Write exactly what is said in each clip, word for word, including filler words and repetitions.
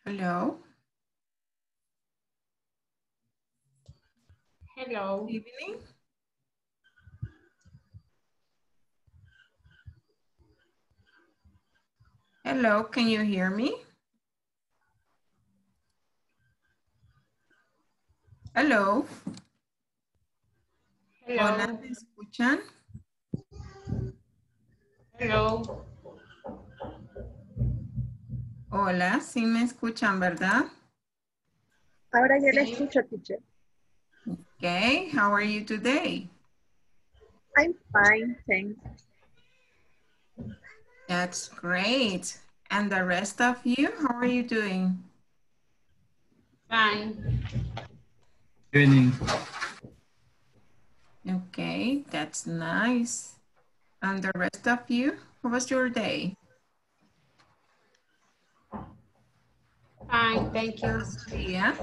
Hello. Hello. Good evening. Hello, can you hear me? Hello. Hola, Hello. ¿me escuchan? Hello. Hola, sí me escuchan, ¿verdad? Ahora ya la Sí. escucho, teacher. Okay, how are you today? I'm fine, thanks. That's great. And the rest of you, how are you doing? Fine. Evening. Okay, that's nice. And the rest of you, how was your day? Fine, thank you. Yeah.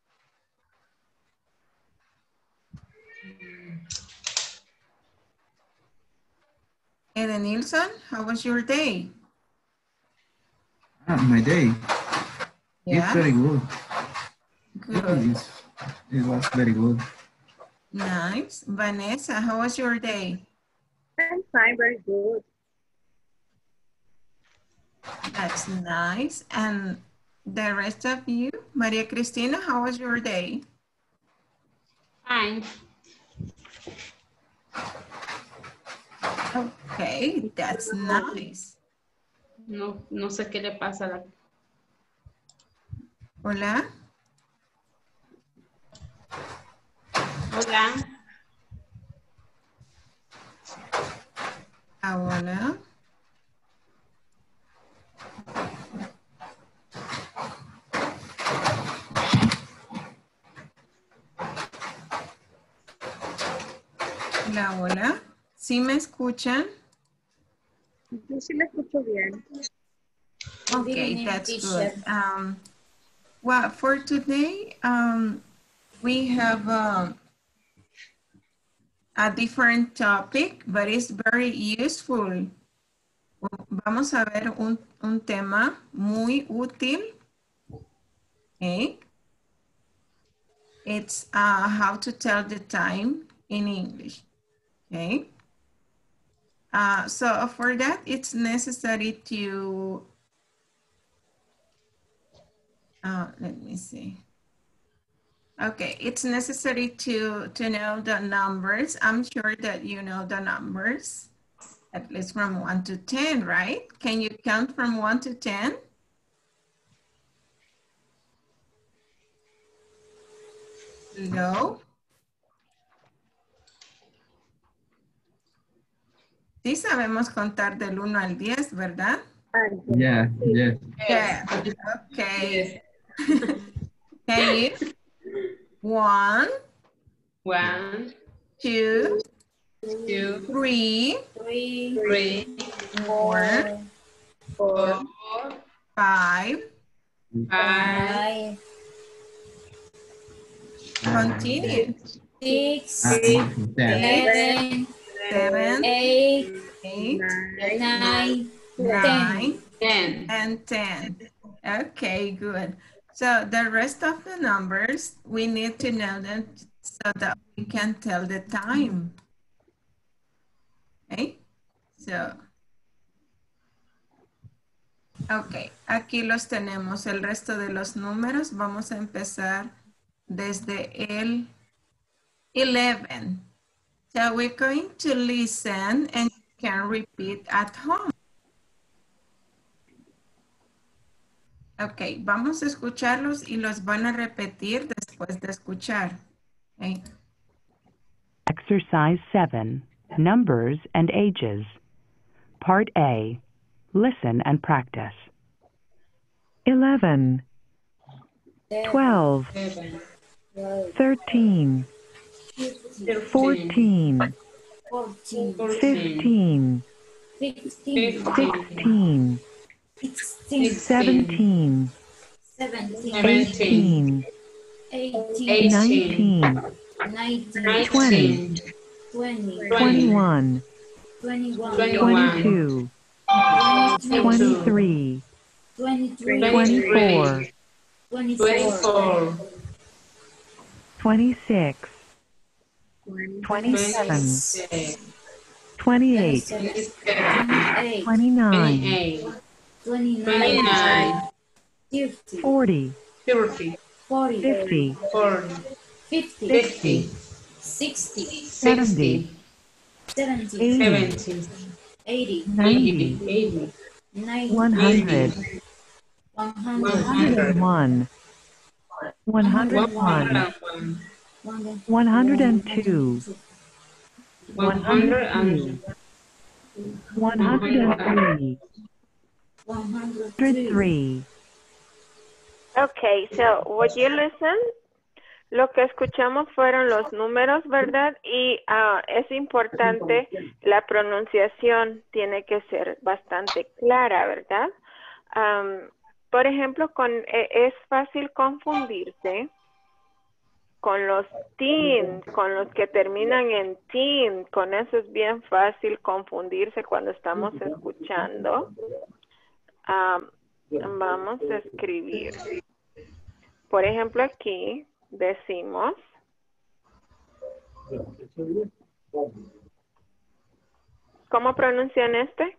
Eden Nilsson, how was your day? Ah, my day. It's Yeah, very good. good. Yes, it was very good. Nice. Vanessa, how was your day? I'm fine, very good. That's nice. And the rest of you, Maria Cristina, how was your day? Fine. Okay, that's nice. No, no sé qué le pasa a la... Hola. Hola. Ah, hola. Hola, hola. ¿Sí me escuchan? Yo sí la escucho bien. Okay, that's good. Um, well, for today, um, we have um, a different topic, but it's very useful. Vamos a ver un, un tema muy útil. Okay. It's uh, how to tell the time in English. Okay. Uh, so for that, it's necessary to, uh, let me see. Okay, it's necessary to, to know the numbers. I'm sure that you know the numbers, at least from one to ten, right? Can you count from one to ten? No? Sí sabemos contar del uno al diez, ¿verdad? Ah, Yeah, yeah. Yeah, okay. Can you? One, One, two, two, three, three, four, four, five. five, Continue. Six, Ah, six, ten. seven, Seven, eight, eight, nine, nine, nine, ten. and ten. Okay, good. So the rest of the numbers, we need to know them so that we can tell the time. Okay, so. Ok, aquí los tenemos, el resto de los números. Vamos a empezar desde el eleven. So we're going to listen and you can repeat at home. Ok, vamos a escucharlos y los van a repetir después de escuchar. Okay. Exercise seven, Numbers and Ages. Part A, Listen and Practice. eleven, twelve, Seven, thirteen, fourteen, fourteen, fifteen, fifteen, sixteen, sixteen, seventeen, seventeen, eighteen, eighteen, nineteen, nineteen, twenty, twenty, twenty-one, twenty-one, twenty-two, twenty-two, twenty-three, twenty-three, twenty-four, twenty-four, twenty-six, twenty, twenty-seven, twenty-six, twenty-eight, twenty-eight, twenty-nine, twenty-eight, twenty-nine, twenty-nine, thirty, forty, thirty, forty, fifty, forty, fifty, fifty, sixty, seventy, seventy, eighty, seventy, eighty, ninety, eighty, ninety, one hundred, one one hundred, hundred, one, one hundred one one, hundred one, one hundred two, one hundred and one hundred three, one hundred one hundred three. Okay, so would you listen? Lo que escuchamos fueron los números, ¿verdad? Y ah, es importante, la pronunciación tiene que ser bastante clara, ¿verdad? Am, por ejemplo, con, eh, es fácil confundirse con los teen, con los que terminan en teen. Con eso es bien fácil confundirse cuando estamos escuchando. Am, vamos a escribir. Por ejemplo, aquí decimos, ¿cómo pronuncian este?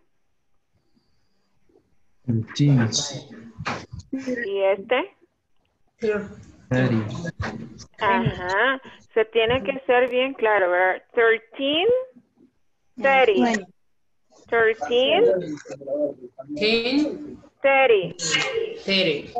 thirteen, ¿Y este? thirty, Ajá. Se tiene que ser bien claro, ¿verdad? thirteen, thirty. thirteen, ten, thirty. thirty,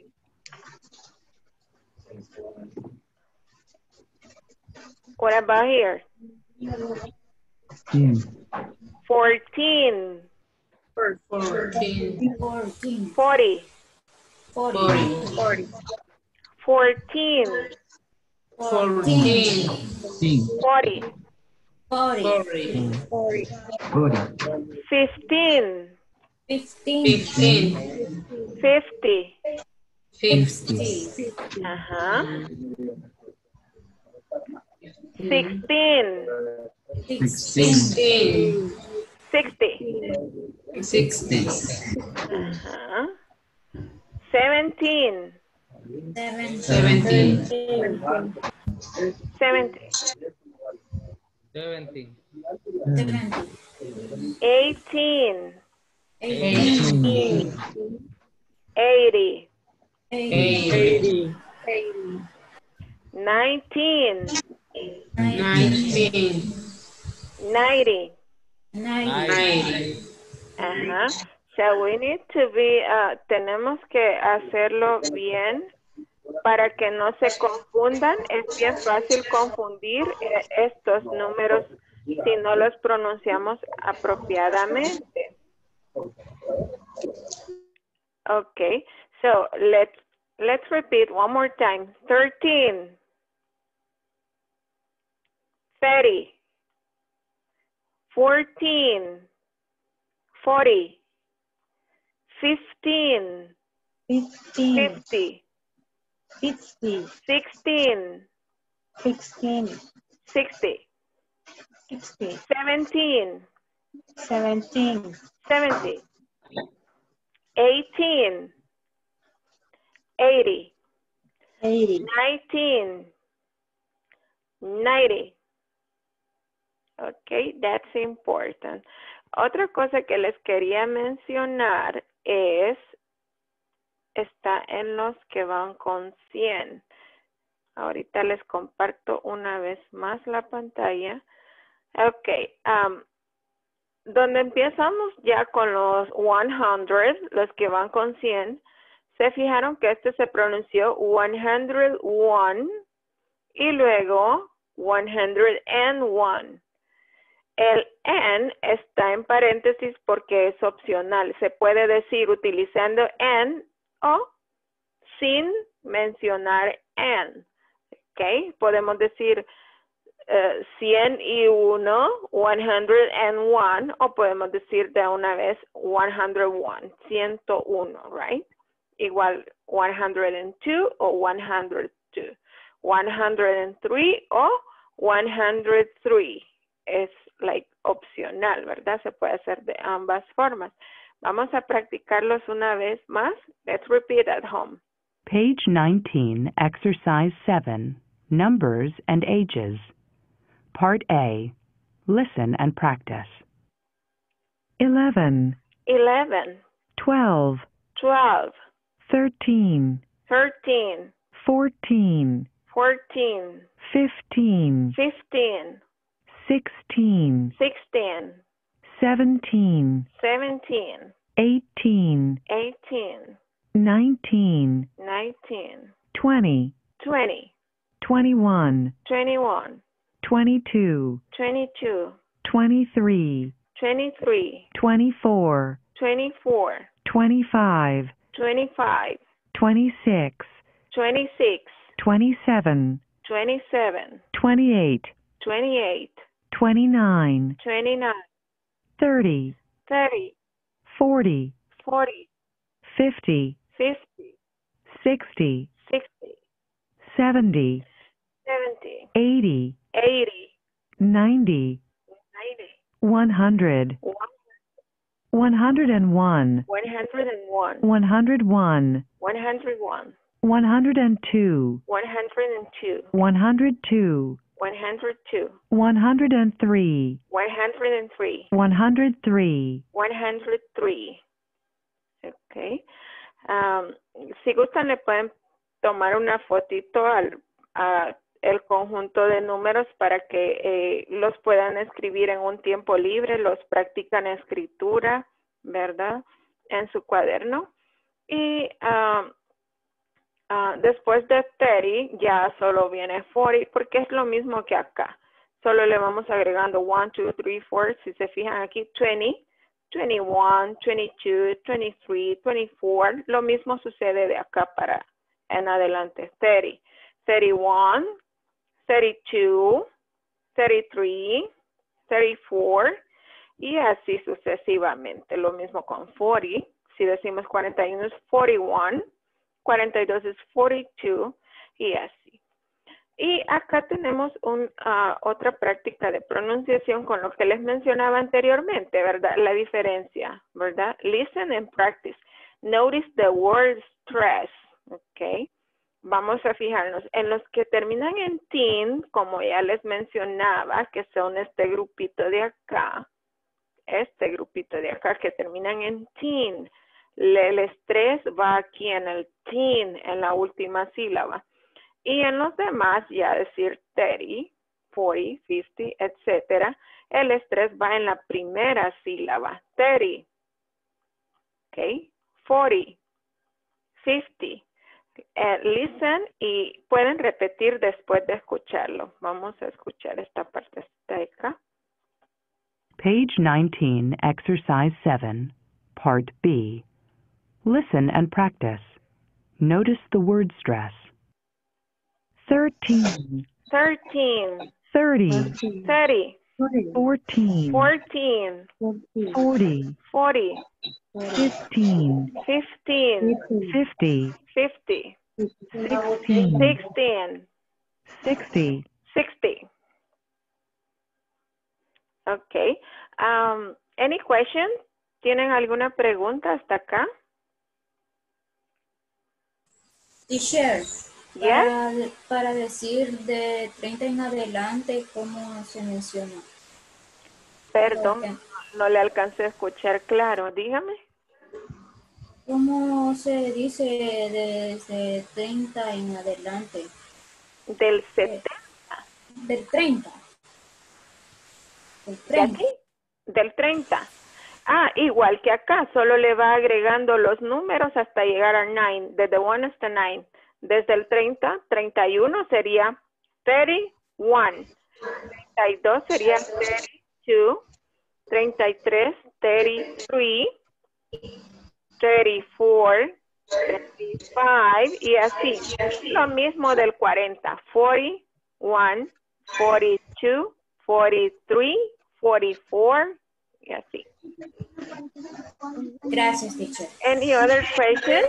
What about here? fifteen, fourteen, fourteen, fourteen, forty, forty, forty, fourteen, fourteen, fifteen, forty, forty, forty, forty, fifteen, fifteen, fifteen, fifty. fifty, Ajá. sixteen, sixteen, sixteen, sixty. sixty, Ajá. seventeen, seventeen, seventy. seventy, seventy, eighteen, eighteen, eighty, eighty, nineteen, nineteen, ninety. ninety. Ajá. So we need to be, uh, tenemos que hacerlo bien para que no se confundan. Es bien fácil confundir eh, estos números si no los pronunciamos apropiadamente. Okay, so let's let's repeat one more time. thirteen, thirty, fourteen, forty, fifteen, fifteen, fifty, sixty, sixteen, sixteen, sixty, sixty, seventeen, seventeen, seventy, eighteen, eighty, eighty, nineteen, ninety. Okay, that's important. Otra cosa que les quería mencionar es, está en los que van con cien. Ahorita les comparto una vez más la pantalla. Ok, um, donde empezamos ya con los cien, los que van con cien, se fijaron que este se pronunció ciento uno y luego ciento uno. El N está en paréntesis porque es opcional. Se puede decir utilizando N o sin mencionar N. ¿Ok? Podemos decir uh, cien y uno, ciento uno, o podemos decir de una vez ciento uno, ciento uno, right? Igual ciento dos o ciento dos, ciento tres o ciento tres. Es like opcional, ¿verdad? Se puede hacer de ambas formas. Vamos a practicarlos una vez más. Let's repeat at home. Page nineteen, Exercise seven, Numbers and Ages. Part A, Listen and Practice. Eleven, eleven, twelve, twelve, thirteen, thirteen, fourteen, fourteen, fifteen, fifteen, sixteen, sixteen, seventeen, seventeen, eighteen, eighteen, nineteen, nineteen, twenty, twenty, twenty-one, twenty-one, twenty-two, twenty-two, twenty-three, twenty-three, twenty-four, twenty-four, twenty-five, twenty-five, twenty-six, twenty-six, twenty-seven, twenty-seven, twenty-eight, twenty-eight, twenty-nine, twenty-nine, thirty, thirty, forty, forty, fifty, fifty, sixty, sixty, seventy, seventy, eighty, eighty, ninety, ninety, one hundred, one, one hundred and one, one hundred and one, one hundred one, one hundred one, one hundred and two, one hundred and two, one hundred two, one hundred two, one hundred and three, one hundred and three, one hundred three. one hundred three. Okay. Um, si gustan le pueden tomar una fotito al a el conjunto de números para que eh, los puedan escribir en un tiempo libre, los practican escritura, ¿verdad? En su cuaderno. Y um, uh, después de thirty ya solo viene forty porque es lo mismo que acá. Solo le vamos agregando one, two, three, four. Si se fijan aquí, twenty, twenty-one, twenty-two, twenty-three, twenty-four. Lo mismo sucede de acá para en adelante. thirty, thirty-one, thirty-two, thirty-three, thirty-four. Y así sucesivamente. Lo mismo con forty. Si decimos cuarenta y uno es forty-one, cuarenta y dos es forty-two y así. Y acá tenemos un, uh, otra práctica de pronunciación con lo que les mencionaba anteriormente, ¿verdad? La diferencia, ¿verdad? Listen and practice. Notice the word stress, ¿ok? Vamos a fijarnos en los que terminan en teen, como ya les mencionaba, que son este grupito de acá. Este grupito de acá que terminan en teen. El estrés va aquí en el teen, en la última sílaba. Y en los demás, ya decir thirty, forty, fifty, etcétera, el estrés va en la primera sílaba. thirty, ok, forty, fifty. Uh, listen y pueden repetir después de escucharlo. Vamos a escuchar esta parte de acá. Page nineteen, Exercise seven, Part B. Listen and practice. Notice the word stress. Thirteen, thirteen, thirty, thirty, fourteen, fourteen, forty, forty, fifteen, fifteen, fifty, fifty, sixteen, sixteen, sixty. sixty. Okay. Um, any questions? ¿Tienen alguna pregunta hasta acá? Teacher, Yes. para, para decir de treinta en adelante, ¿cómo se menciona? Perdón, Ok. no le alcancé a escuchar claro. Dígame. ¿Cómo se dice desde treinta en adelante? Del setenta. Del treinta. Del ¿De treinta. aquí? Del treinta. Ah, igual que acá, solo le va agregando los números hasta llegar a nueve, desde uno hasta nueve. Desde el treinta, treinta y uno sería treinta y uno. treinta y dos sería treinta y dos. treinta y tres, treinta y tres. treinta y cuatro, treinta y cinco y así. Lo mismo del cuarenta. cuarenta y uno, cuarenta y dos, cuarenta y tres, cuarenta y cuatro y así. Gracias, teacher. Any other questions?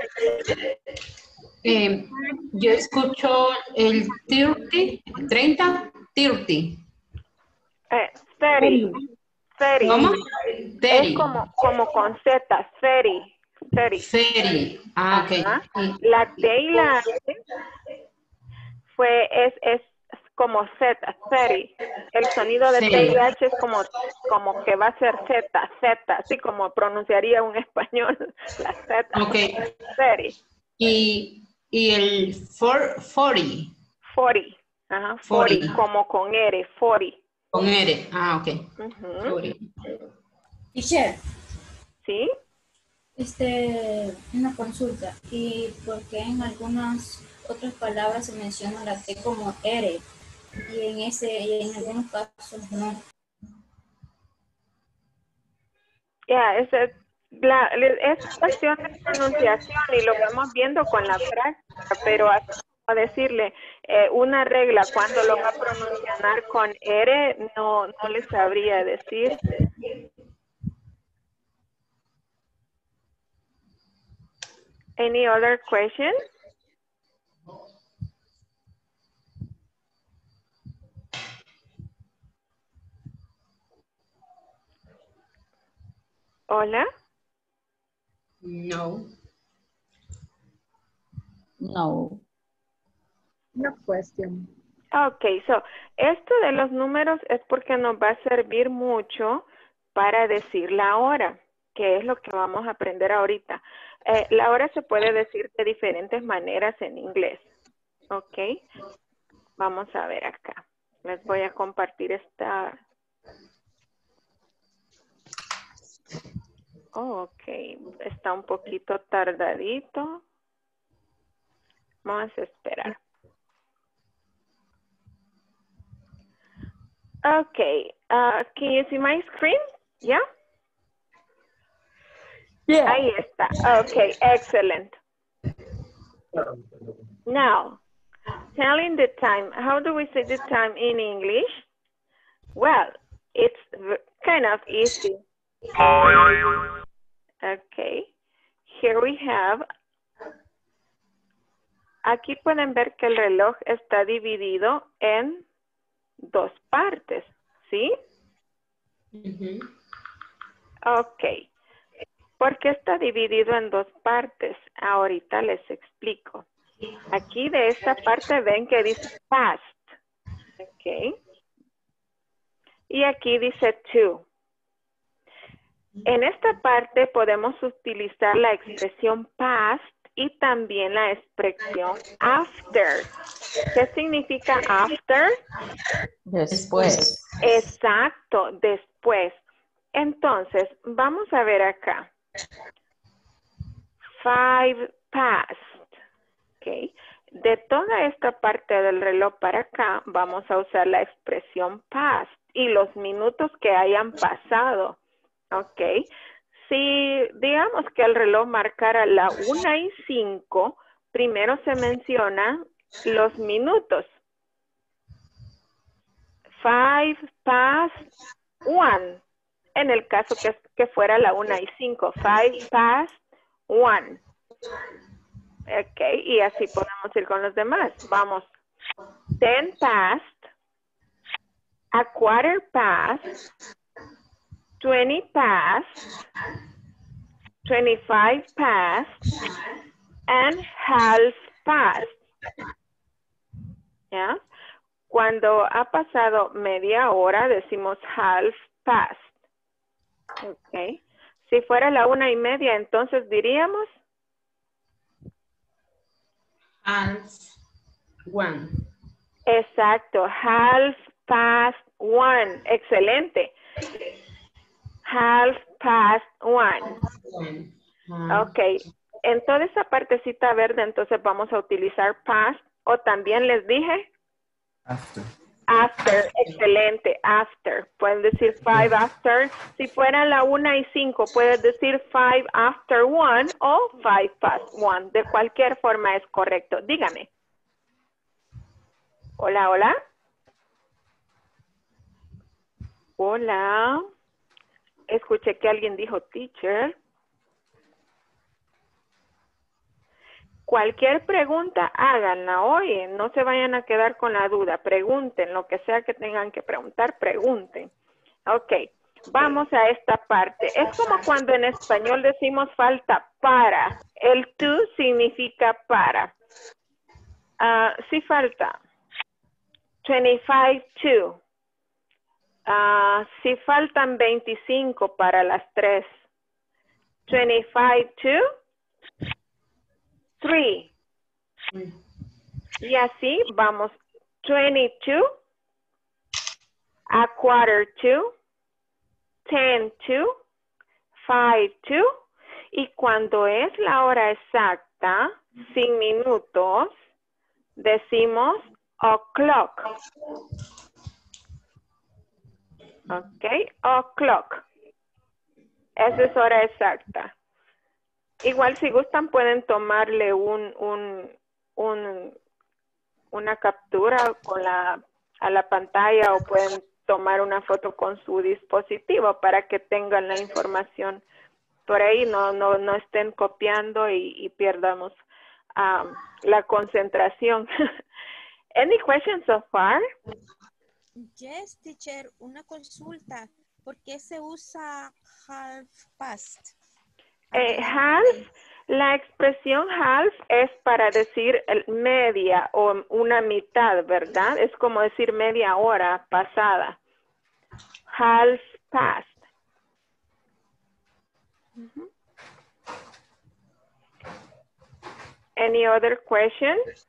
Eh, yo escucho el treinta, treinta, treinta. Eh, thirty. thirty. ¿Cómo? Es thirty. como, como con Z, thirty. thirty. thirty. Ah, ok. Ajá. Y- La T y la H fue, es, es como Z, thirty. El sonido de T y H es como, como que va a ser Z, Z, así como pronunciaría un español, la Z. Ok. thirty. Y, y el for, forty. forty. Ajá, forty. forty, como con R, forty. Con R. Ah, ok. Ujú. forty. Teacher, ¿Sí? este, una consulta. ¿Y por qué en algunas otras palabras se menciona la T como R? Y en ese, y en algunos casos no. Ya, es, la, es cuestión de pronunciación y lo vamos viendo con la práctica, pero así como decirle eh, una regla cuando lo va a pronunciar con R, no, no le sabría decir. Any other question? Hola. No. No. No question. Ok, so, esto de los números es porque nos va a servir mucho para decir la hora, que es lo que vamos a aprender ahorita. Eh, la hora se puede decir de diferentes maneras en inglés. Ok, vamos a ver acá. Les voy a compartir esta. Oh, ok, está un poquito tardadito. Vamos a esperar. Okay, uh, can you see my screen? Yeah? Yeah. Ahí está. Okay, excellent. Now, telling the time. How do we say the time in English? Well, it's kind of easy. Okay, here we have. Aquí pueden ver que el reloj está dividido en dos partes, ¿sí? Uh-huh. Ok. ¿Por qué está dividido en dos partes? Ahorita les explico. Aquí de esta parte ven que dice past. Ok. Y aquí dice to. En esta parte podemos utilizar la expresión past y también la expresión after. ¿Qué significa after? Después. Exacto, después. Entonces, vamos a ver acá. Five past. Okay. De toda esta parte del reloj para acá, vamos a usar la expresión past y los minutos que hayan pasado. Ok. Si digamos que el reloj marcara la una y cinco, primero se mencionan los minutos. Five past one. En el caso que, que fuera la una y cinco. Five past one. Ok, y así podemos ir con los demás. Vamos. Ten past. A quarter past. Twenty past. Twenty-five past. And half past. ¿Ya? Cuando ha pasado media hora, decimos half past. Ok. Si fuera la una y media, entonces diríamos Half one. exacto, half past one. Excelente. Half past one. One. Um, Ok. En toda esa partecita verde, entonces vamos a utilizar past o también les dije After. after. Excelente, after. Pueden decir five after. Si fuera la una y cinco, puedes decir five after one o five past one. De cualquier forma es correcto. Dígame. Hola, hola. Hola. Escuché que alguien dijo teacher. Cualquier pregunta, háganla. Oye, no se vayan a quedar con la duda. Pregunten, lo que sea que tengan que preguntar, pregunten. Ok. Vamos a esta parte. Es como cuando en español decimos falta para. El to significa para. Uh, sí falta. twenty-five to. Uh, si faltan veinticinco para las tres. twenty-five to three. Y así vamos. twenty-two. A quarter to. ten to. five to. Y cuando es la hora exacta, sin minutos, decimos o'clock. Ok, o'clock. Esa es hora exacta. Igual si gustan pueden tomarle un, un, un, una captura con la, a la pantalla o pueden tomar una foto con su dispositivo para que tengan la información por ahí, no, no, no estén copiando y, y pierdamos um, la concentración. Any questions so far? Yes, teacher, una consulta. ¿Por qué se usa half past? Eh, half, la expresión half es para decir el media o una mitad, ¿verdad? Es como decir media hora pasada. Half past. Uh-huh. Any other questions?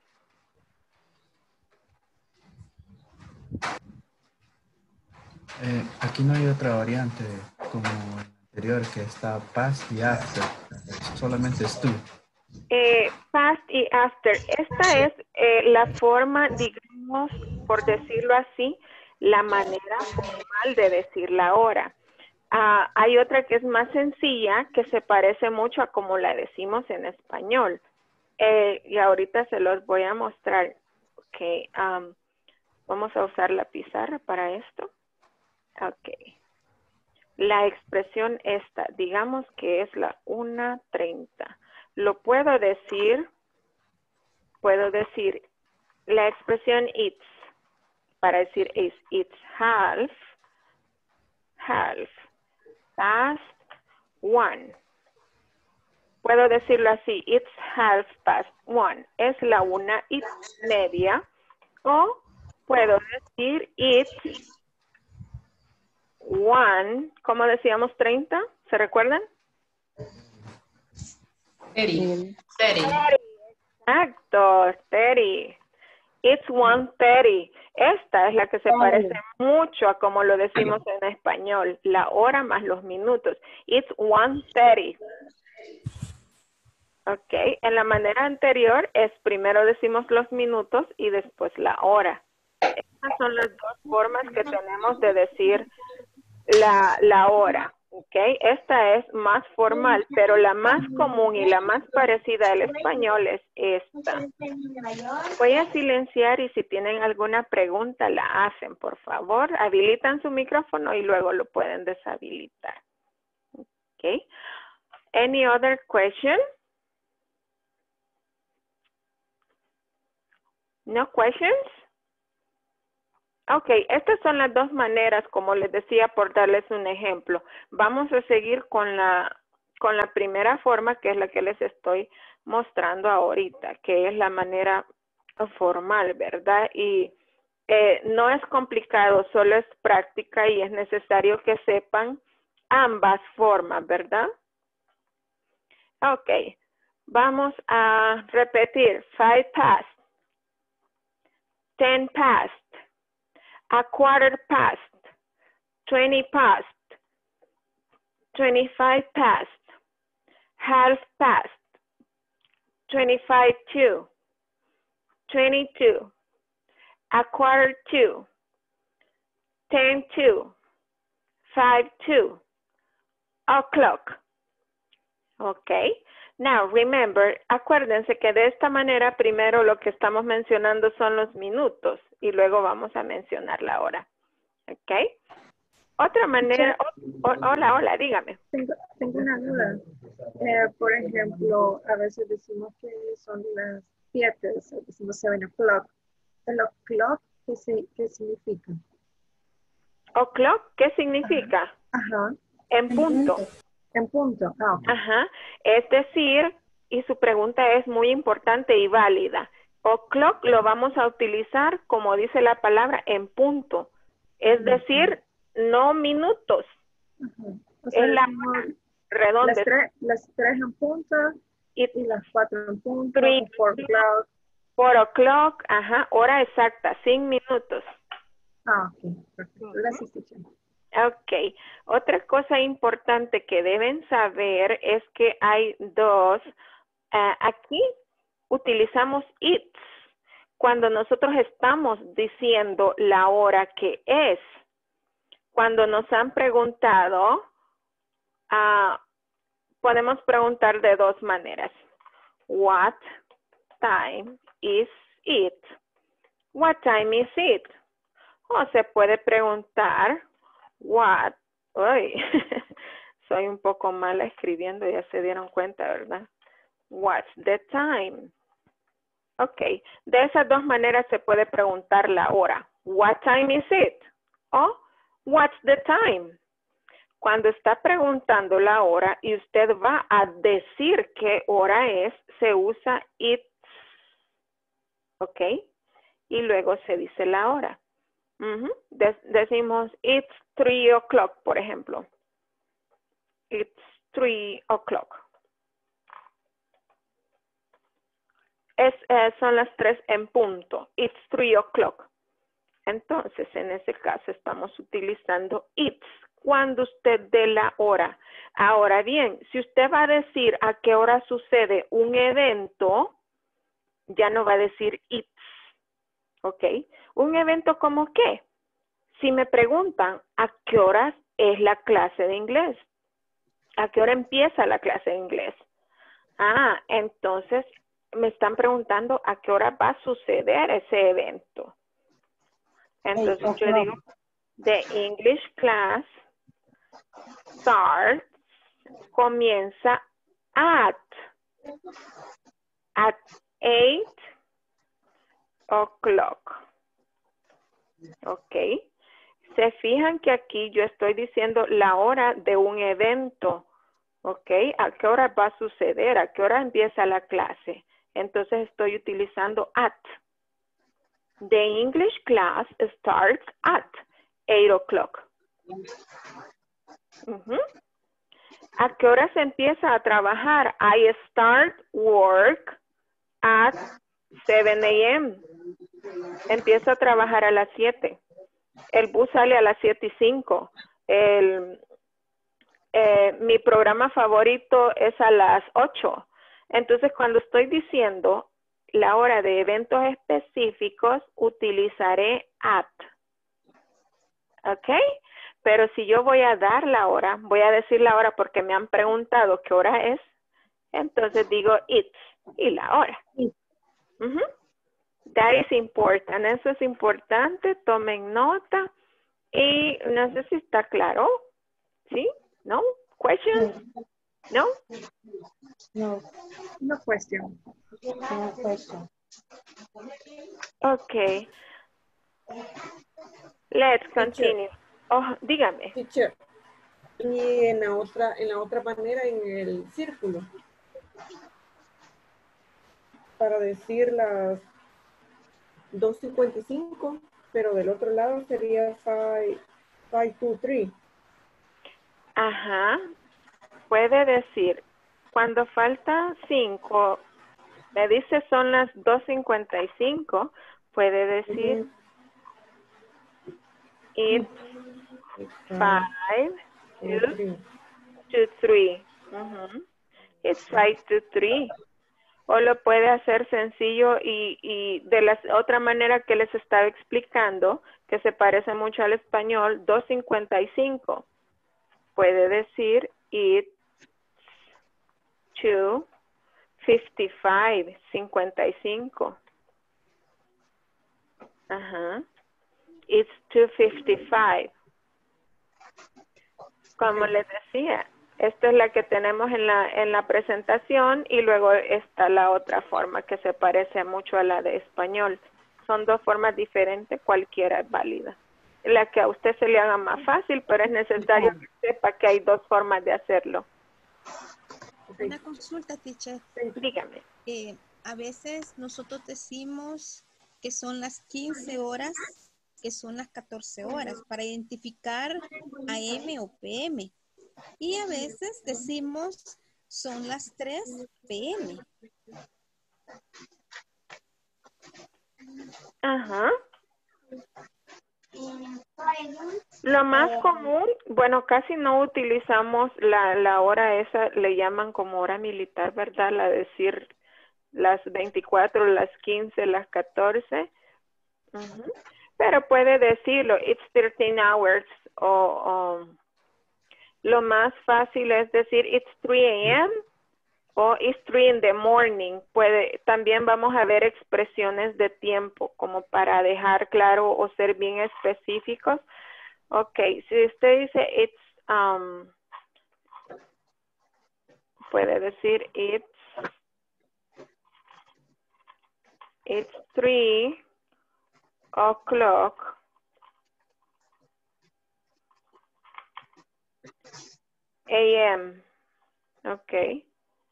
Eh, aquí no hay otra variante como el anterior que está past y after. Solamente es tú. Eh, past y after. Esta es eh, la forma, digamos, por decirlo así, la manera formal de decir la hora. Uh, hay otra que es más sencilla, que se parece mucho a como la decimos en español. Eh, y ahorita se los voy a mostrar. Okay, um, vamos a usar la pizarra para esto. Ok. La expresión esta, digamos que es la una treinta. Lo puedo decir, puedo decir la expresión it's, para decir es, it's half, half, past one. Puedo decirlo así, it's half past one. Es la una y media. O puedo decir it's one, ¿cómo decíamos treinta? ¿Se recuerdan? thirty. thirty. Exacto, thirty. It's one thirty. Esta es la que se parece mucho a como lo decimos en español. La hora más los minutos. It's one thirty. Ok, en la manera anterior es primero decimos los minutos y después la hora. Estas son las dos formas que tenemos de decir la, la hora. Ok, esta es más formal, pero la más común y la más parecida al español es esta. Voy a silenciar y si tienen alguna pregunta la hacen, por favor. Habilitan su micrófono y luego lo pueden deshabilitar. Ok. Any other question? No questions? Ok, estas son las dos maneras, como les decía, por darles un ejemplo. Vamos a seguir con la, con la primera forma, que es la que les estoy mostrando ahorita, que es la manera formal, ¿verdad? Y eh, no es complicado, solo es práctica y es necesario que sepan ambas formas, ¿verdad? Ok, vamos a repetir. Five past, ten past, a quarter past, twenty past, twenty-five past, half past, twenty-five to, twenty-two, a quarter to, ten to, five to, o'clock. Okay. Now, remember, acuérdense que de esta manera primero lo que estamos mencionando son los minutos y luego vamos a mencionar la hora. ¿Ok? Otra manera, o, o, hola, hola, dígame. Tengo, tengo una duda. Eh, por ejemplo, a veces decimos que son las siete, decimos seven o'clock. ¿El o'clock qué, qué significa? ¿O'clock qué significa? Ajá. En punto. En punto. Ah, ok. Ajá. Es decir, y su pregunta es muy importante y válida. O'clock lo vamos a utilizar, como dice la palabra, en punto. Es decir, no minutos. Ajá. O sea, Es la decimos redonda. las tres, las tres en punto y, y las cuatro en punto. three, Four o'clock. Four o'clock, ajá, hora exacta, sin minutos. Ah, ok. Perfecto. Gracias, teacher. Ok. Otra cosa importante que deben saber es que hay dos. Uh, aquí utilizamos it's cuando nosotros estamos diciendo la hora que es. Cuando nos han preguntado, uh, podemos preguntar de dos maneras. What time is it? What time is it? O se puede preguntar, what? Uy, soy un poco mala escribiendo, ya se dieron cuenta, ¿verdad? What's the time? Ok, de esas dos maneras se puede preguntar la hora. What time is it? O what's the time? Cuando está preguntando la hora y usted va a decir qué hora es, se usa it's. Ok, y luego se dice la hora. Uh-huh. De decimos it's three o'clock, por ejemplo. It's three o'clock. Es, eh, son las tres en punto. It's three o'clock. Entonces, en ese caso, estamos utilizando it's cuando usted dé la hora. Ahora bien, si usted va a decir a qué hora sucede un evento, ya no va a decir it's. ¿Ok? ¿Un evento como qué? Si me preguntan a qué horas es la clase de inglés, a qué hora empieza la clase de inglés. Ah, entonces me están preguntando a qué hora va a suceder ese evento. Entonces hey, yo digo, the English class starts, comienza at, at eight o'clock. Ok. Se fijan que aquí yo estoy diciendo la hora de un evento. Ok. ¿A qué hora va a suceder? ¿A qué hora empieza la clase? Entonces estoy utilizando at. The English class starts at eight o'clock. Uh-huh. ¿A qué hora se empieza a trabajar? I start work at seven a m Empiezo a trabajar a las siete. El bus sale a las siete y cinco. El, eh, mi programa favorito es a las ocho. Entonces, cuando estoy diciendo la hora de eventos específicos, utilizaré at. ¿Ok? Pero si yo voy a dar la hora, voy a decir la hora porque me han preguntado qué hora es, entonces digo it's y la hora. Uh-huh. That is important. Eso es importante. Tomen nota. Y no sé si está claro. ¿Sí? ¿No? ¿Questions? ¿No? No. No question. No question. Okay. Let's continue. Oh, dígame. Teacher. Y en la otra, en la otra manera, en el círculo. Para decir las dos cincuenta y cinco, pero del otro lado sería five, five, two, three. Ajá. Puede decir, cuando falta cinco, me dice son las dos cincuenta y cinco, puede decir uh-huh. It's five, two, two, three. Uh-huh. It's five, two, three. O lo puede hacer sencillo y, y de la otra manera que les estaba explicando, que se parece mucho al español, dos cincuenta y cinco. Puede decir it's two fifty-five, cincuenta y cinco. Ajá. It's two fifty-five. Como les decía, esta es la que tenemos en la, en la presentación y luego está la otra forma que se parece mucho a la de español. Son dos formas diferentes, cualquiera es válida. La que a usted se le haga más fácil, pero es necesario que sepa que hay dos formas de hacerlo. Una consulta, teacher. Dígame. Eh, a veces nosotros decimos que son las quince horas, que son las catorce horas, para identificar A M o P M. Y a veces decimos son las tres P M. Ajá. Lo más común, bueno, casi no utilizamos la, la hora esa, le llaman como hora militar, ¿verdad? La de decir las veinticuatro, las quince, las catorce. Uh-huh. Pero puede decirlo, it's thirteen hours, o, o lo más fácil es decir, it's three a m o it's three in the morning. Puede, también vamos a ver expresiones de tiempo, como para dejar claro o ser bien específicos. Ok, si usted dice it's, um, puede decir it's, it's three o'clock a m. Ok.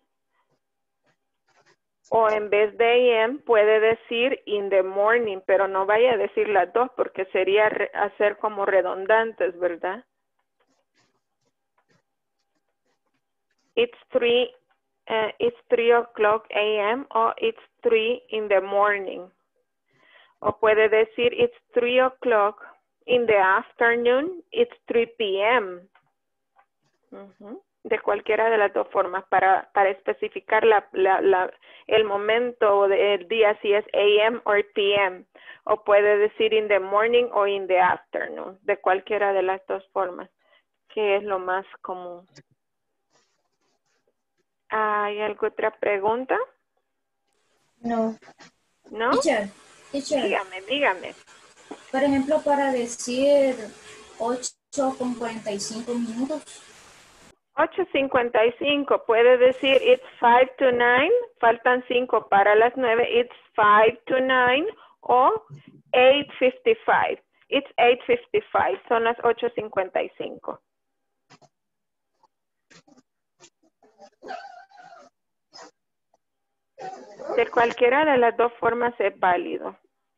O en vez de a m puede decir in the morning, pero no vaya a decir las dos porque sería hacer como redundantes, ¿verdad? It's three, uh, it's three o'clock a m o it's three in the morning. O puede decir it's three o'clock in the afternoon, it's three p m Uh-huh. De cualquiera de las dos formas para, para especificar la, la, la, el momento del día, si es a m o p m. O puede decir in the morning o in the afternoon, de cualquiera de las dos formas, que es lo más común. ¿Hay alguna otra pregunta? No. ¿No? Teacher, teacher. Dígame, dígame. Por ejemplo, para decir ocho con cuarenta y cinco minutos. ocho cincuenta y cinco, puede decir it's five to nine, faltan cinco para las nueve, it's five to nine, o eight fifty-five, it's eight fifty-five, son las ocho cincuenta y cinco. De cualquiera de las dos formas es válido.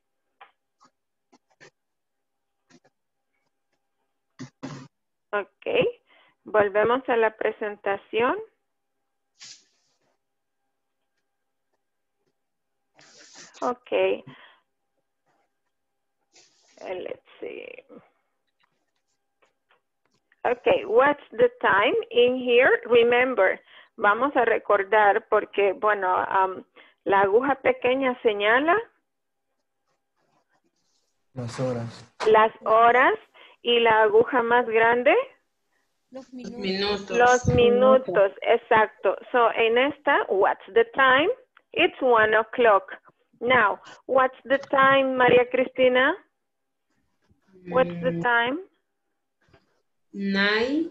Ok. Volvemos a la presentación. Okay. And let's see. Okay, what's the time in here? Remember, vamos a recordar porque, bueno, um, la aguja pequeña señala Las horas. las horas y la aguja más grande Los minutos. Minutos. los minutos, exacto. So, en esta, what's the time? It's one o'clock. Now, what's the time, María Cristina? What's the time? Nine.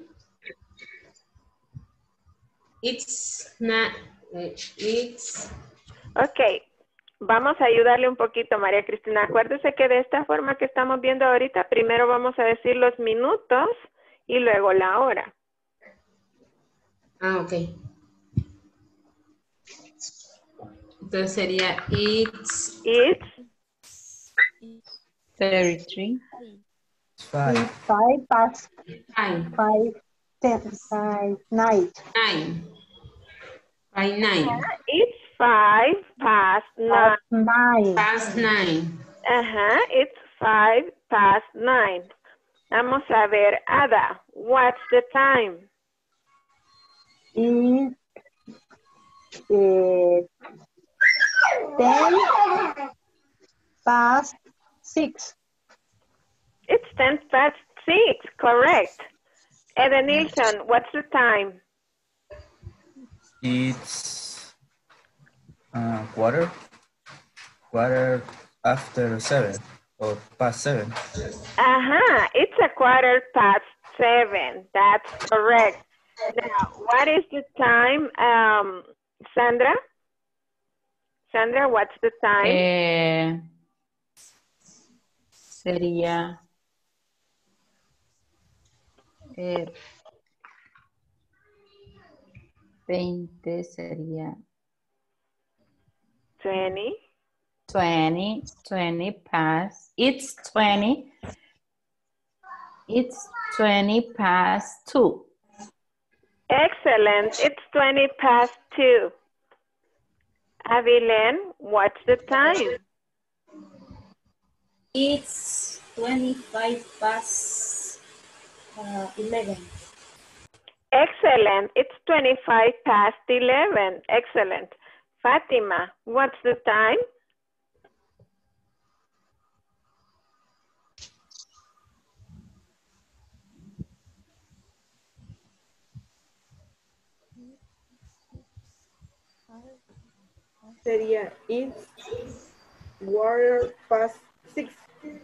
It's not. It's. Ok. Vamos a ayudarle un poquito, María Cristina. Acuérdese que de esta forma que estamos viendo ahorita, primero vamos a decir los minutos y luego la hora. Ah, ok. Entonces sería it's. It's. thirty-three. Five. Five past Five. five, ten, five, nine. Nine. By nine. It's five past nine. Nine. Past nine. Ajá, it's five past nine. Vamos a ver, Ada, what's the time? It's uh, ten past six. It's ten past six, correct. Eden Nilsson, what's the time? It's uh, quarter, quarter after seven, or past seven. Aha, it's a quarter past seven. That's correct. Now, what is the time, um, Sandra? Sandra, what's the time? Eh, sería eh, veinte sería twenty. twenty, twenty past, it's twenty, it's twenty past two. Excellent. It's twenty past two. Avilen, what's the time? It's twenty-five past uh, eleven. Excellent. It's twenty-five past eleven. Excellent. Fatima, what's the time? Sería it's quarter past six.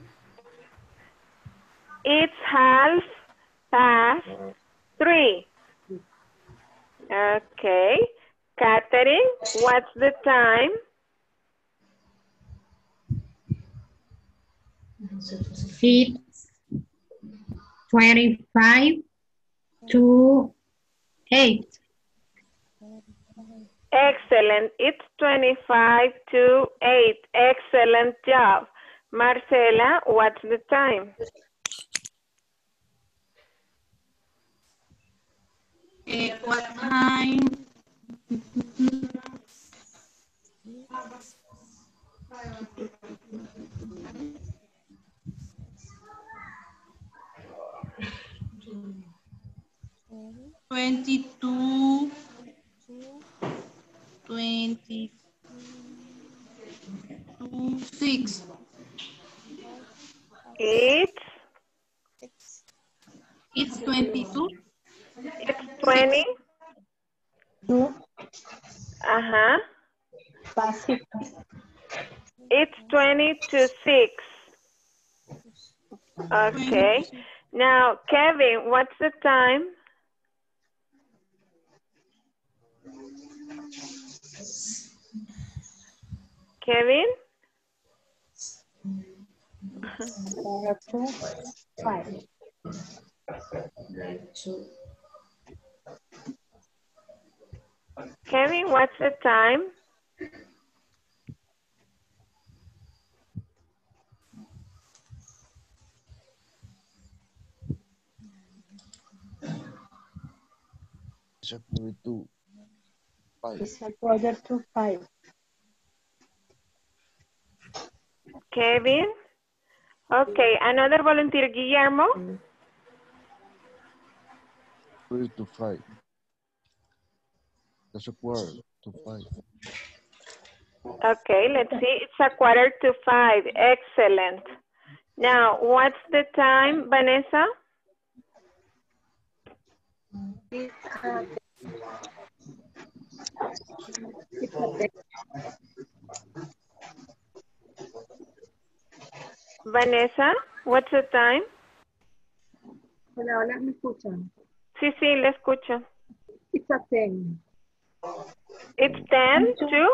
It's half past three. Okay. Catherine, what's the time? It's twenty-five to eight. Excellent. It's twenty-five to eight. Excellent job. Marcela, what's the time? Uh, what time? Twenty-two, twenty-two, six. It's It's twenty-two. it's twenty. Two Uh-huh. past six. It's twenty to six. Okay. Now, Kevin, what's the time? Kevin? Quarter to five. Kevin, what's the time? It's a quarter to five. It's a quarter to five. Kevin? Okay, another volunteer, Guillermo? Quarter to five. That's a quarter to five. Okay, let's see. It's a quarter to five. Excellent. Now, what's the time, Vanessa? Vanessa, what's the time? Hola, hola, ¿me escuchan? Sí, sí, le escucho. It's a ten. It's ten to?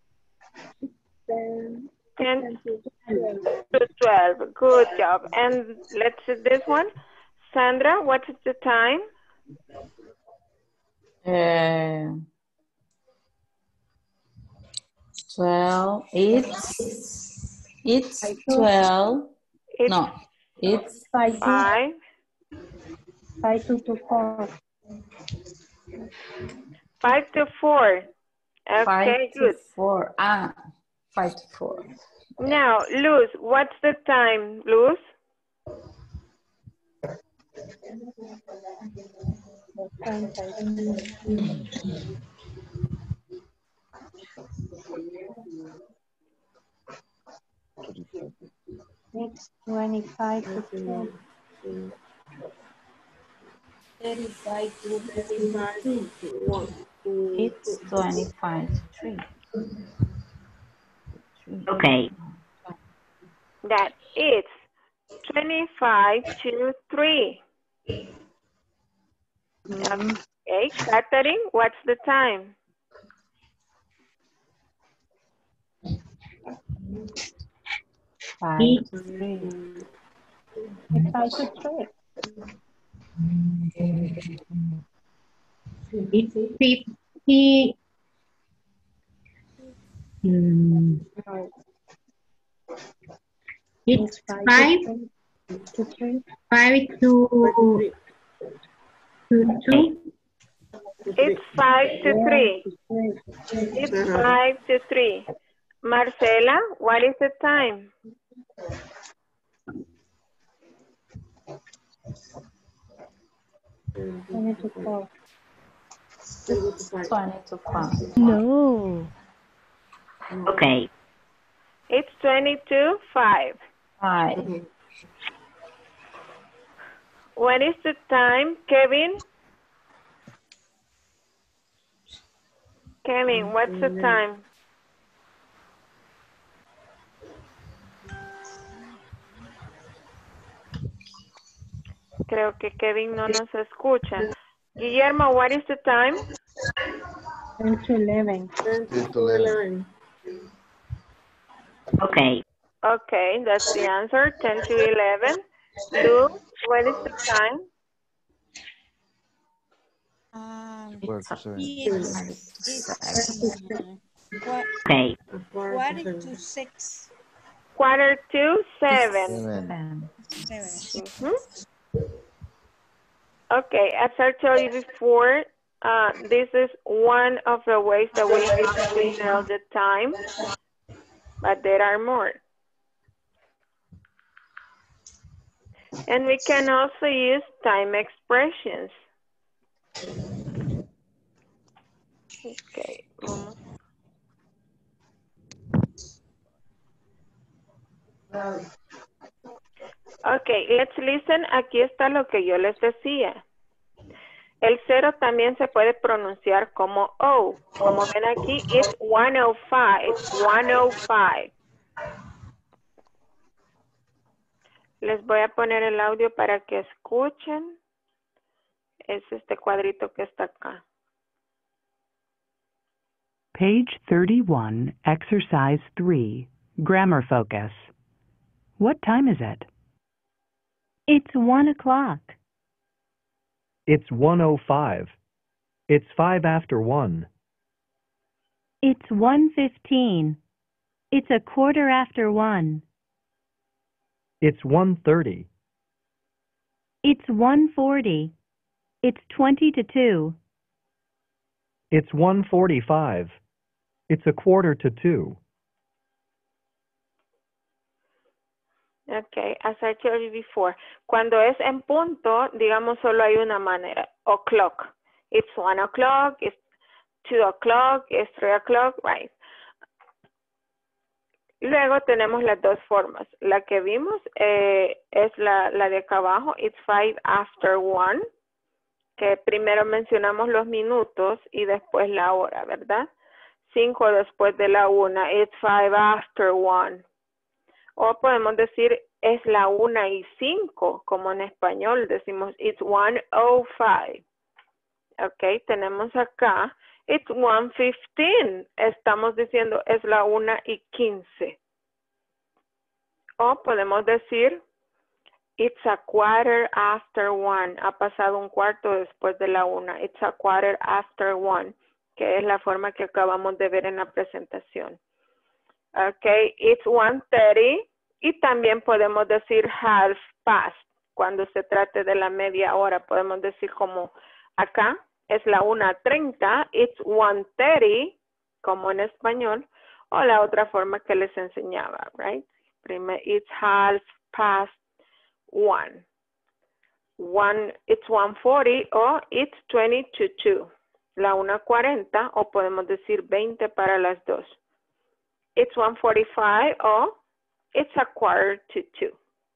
Ten. ten to twelve. to twelve. Good job. And let's see this one. Sandra, what's the time? Uh, twelve, it's, it's twelve, It's no, it's Five to five. five to to four. Five to four. Okay, five to good. four, ah, five to four. Now, Luz, what's the time, Luz? It's twenty-five to ten. thirty-five to thirty-two. It's twenty-five to three. Okay. That is twenty-five to three. Okay, Catherine, what's the time? Five It's, to three. It's five to three. it's He, mm, it's five, to three. five to, to two. It's five to three. It's five to three. Marcela, what is the time? Twenty to four. twenty to five. No. Okay. It's twenty-two, five. Five. What is the time, Kevin? Kevin, what's the time? Creo que Kevin no nos escucha. Guillermo, what is the time? Ten to eleven. Ten to eleven. Okay. Okay, that's the answer, ten to eleven. Lou, what is the time? Um, Twelve to seven. it's, it's, uh, Okay. quarter to six. Quarter to seven. Seven. Seven. Mm-hmm. Okay, as I told you before, uh, this is one of the ways that we usually tell the time, but there are more. And we can also use time expressions. Okay. Okay, let's listen. Aquí está lo que yo les decía. El cero también se puede pronunciar como O. Como ven aquí, it's one oh five. one oh five. Les voy a poner el audio para que escuchen. Es este cuadrito que está acá. Page thirty-one, Exercise three, Grammar Focus. What time is it? It's one o'clock. It's one oh five. It's five after one. It's one fifteen. It's a quarter after one. It's one thirty. It's one forty. It's twenty to two. It's one forty-five. It's a quarter to two. Okay, as I told you before, cuando es en punto, digamos, solo hay una manera. O'clock. It's one o'clock, it's two o'clock, it's three o'clock, right? Luego tenemos las dos formas. La que vimos eh, es la, la de acá abajo, it's five after one, que primero mencionamos los minutos y después la hora, ¿verdad? Cinco después de la una, it's five after one. O podemos decir, es la una y cinco, como en español decimos, it's one oh five. Ok, tenemos acá, it's one fifteen. Estamos diciendo, es la una y quince. O podemos decir, it's a quarter after one. Ha pasado un cuarto después de la una. It's a quarter after one, que es la forma que acabamos de ver en la presentación. Ok, it's one thirty. Y también podemos decir half past. Cuando se trate de la media hora, podemos decir como acá, es la una treinta, it's one thirty, como en español, o la otra forma que les enseñaba, right? Primer, it's half past one. One, it's one forty, o it's twenty to two. La una cuarenta, o podemos decir veinte para las dos. It's one forty-five, o it's a quarter to two.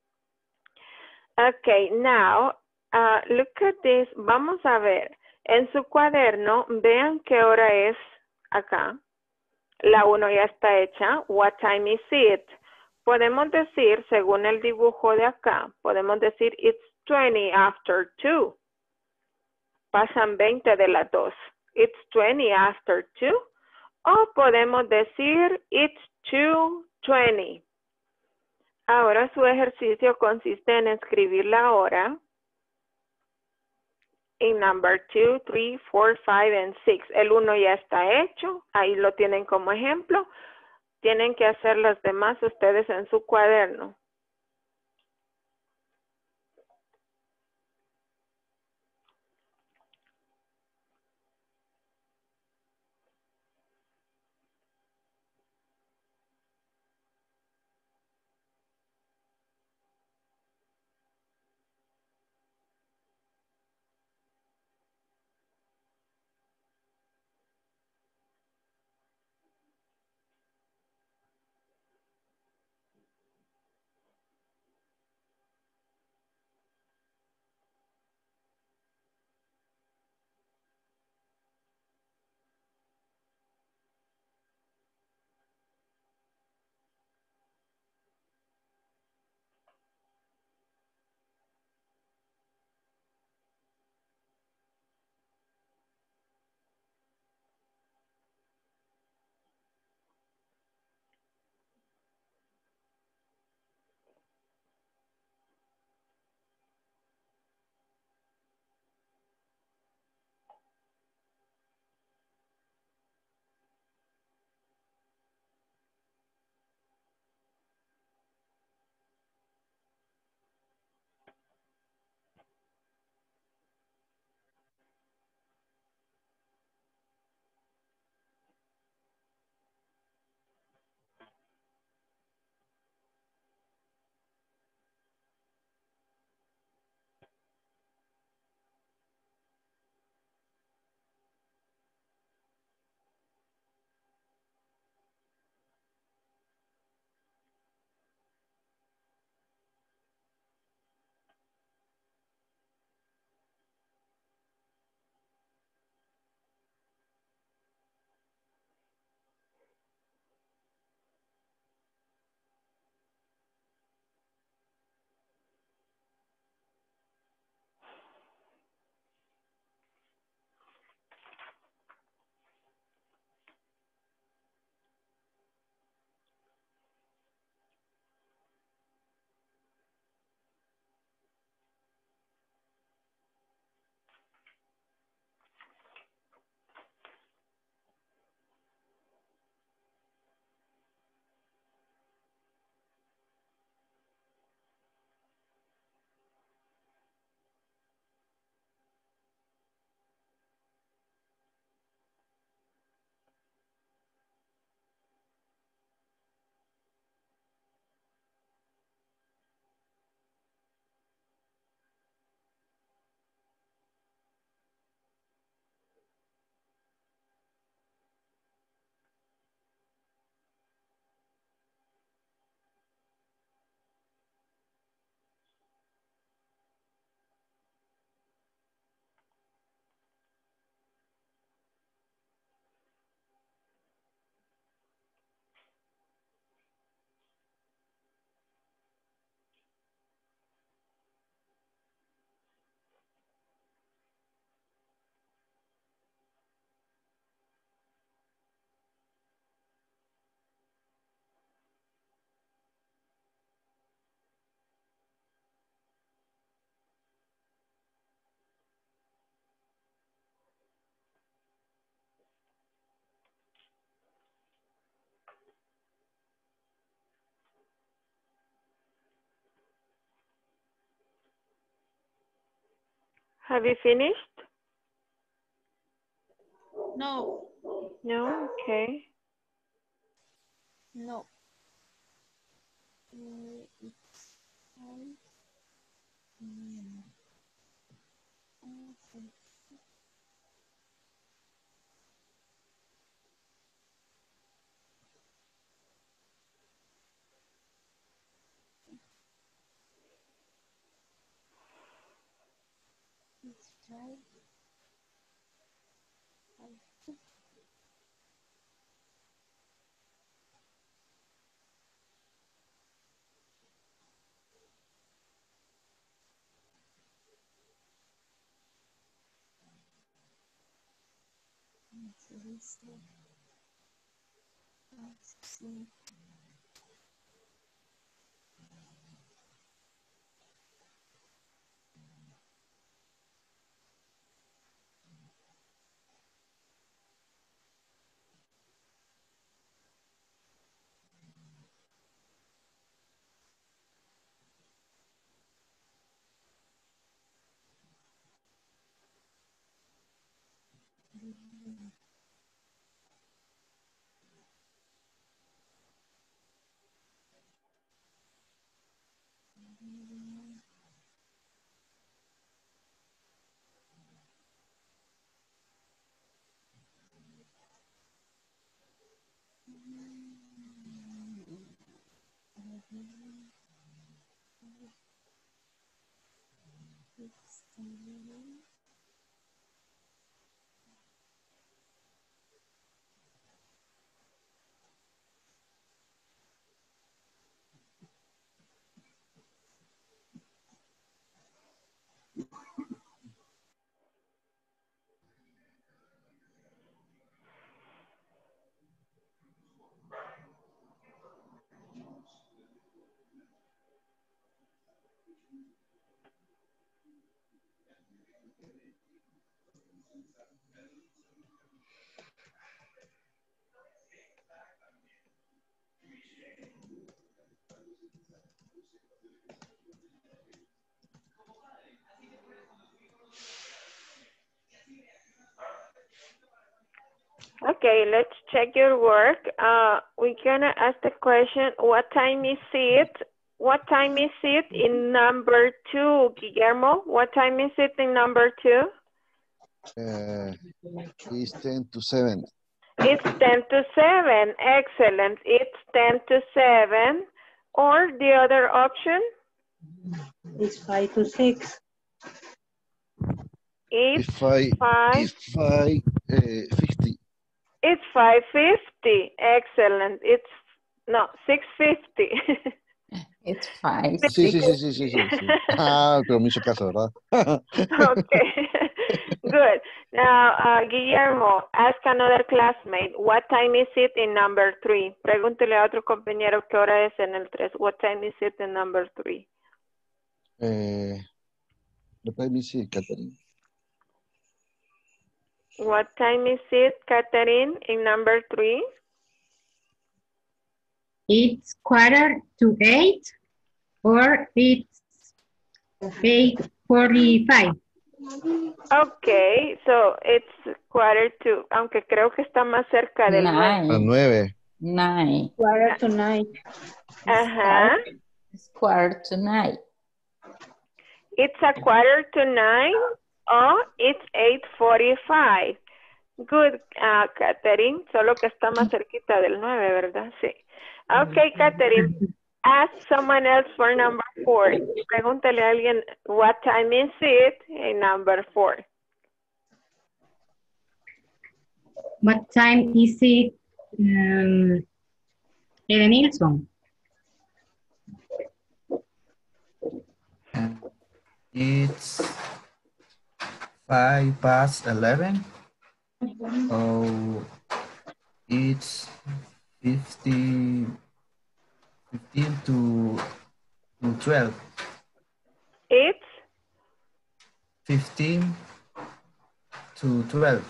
Okay, now, uh, look at this. Vamos a ver. En su cuaderno, vean qué hora es acá. La uno ya está hecha. What time is it? Podemos decir, según el dibujo de acá, podemos decir it's twenty after two. Pasan veinte de las dos. It's twenty after two. O podemos decir it's two twenty. Ahora su ejercicio consiste en escribir la hora in number two, three, four, five, and six. El uno ya está hecho. Ahí lo tienen como ejemplo. Tienen que hacer los demás ustedes en su cuaderno. Have you finished? No. No, okay. No. Uh, it's five. Mm. Okay. Let's try. Five. Let's see. Let's see. Okay, let's check your work. Uh, we're gonna ask the question, what time is it? What time is it in number two, Guillermo? What time is it in number two? Uh, it's ten to seven. It's ten to seven, excellent. It's ten to seven. Or the other option? It's five to six. It's If I, five. if I, uh, fifty. It's five fifty. Excellent. It's, no, six fifty. It's five. Sí, sí, sí, sí, sí, sí, sí. Ah, pero me hizo caso, ¿verdad? Okay. Good. Now, uh, Guillermo, ask another classmate, what time is it in number three? Pregúntele a otro compañero qué hora es en el tres. What time is it in number three? Eh, let me see, Catherine. What time is it, Catherine, in number three? It's quarter to eight or it's eight forty-five. Okay, so it's quarter to, aunque creo que está más cerca del Nine. A nueve. Nine. Quarter to nine. Ajá. It's quarter to nine. It's a quarter to nine. Oh, it's eight forty-five. Good, uh, Catherine. Solo que está más cerquita del nueve, ¿verdad? Sí. Okay, Catherine. Ask someone else for number four. Pregúntale a alguien, what time is it in number four? What time is it, um, Edenilson? It's five past eleven. Oh, it's fifty, fifteen to, to twelve. It's fifteen to twelve.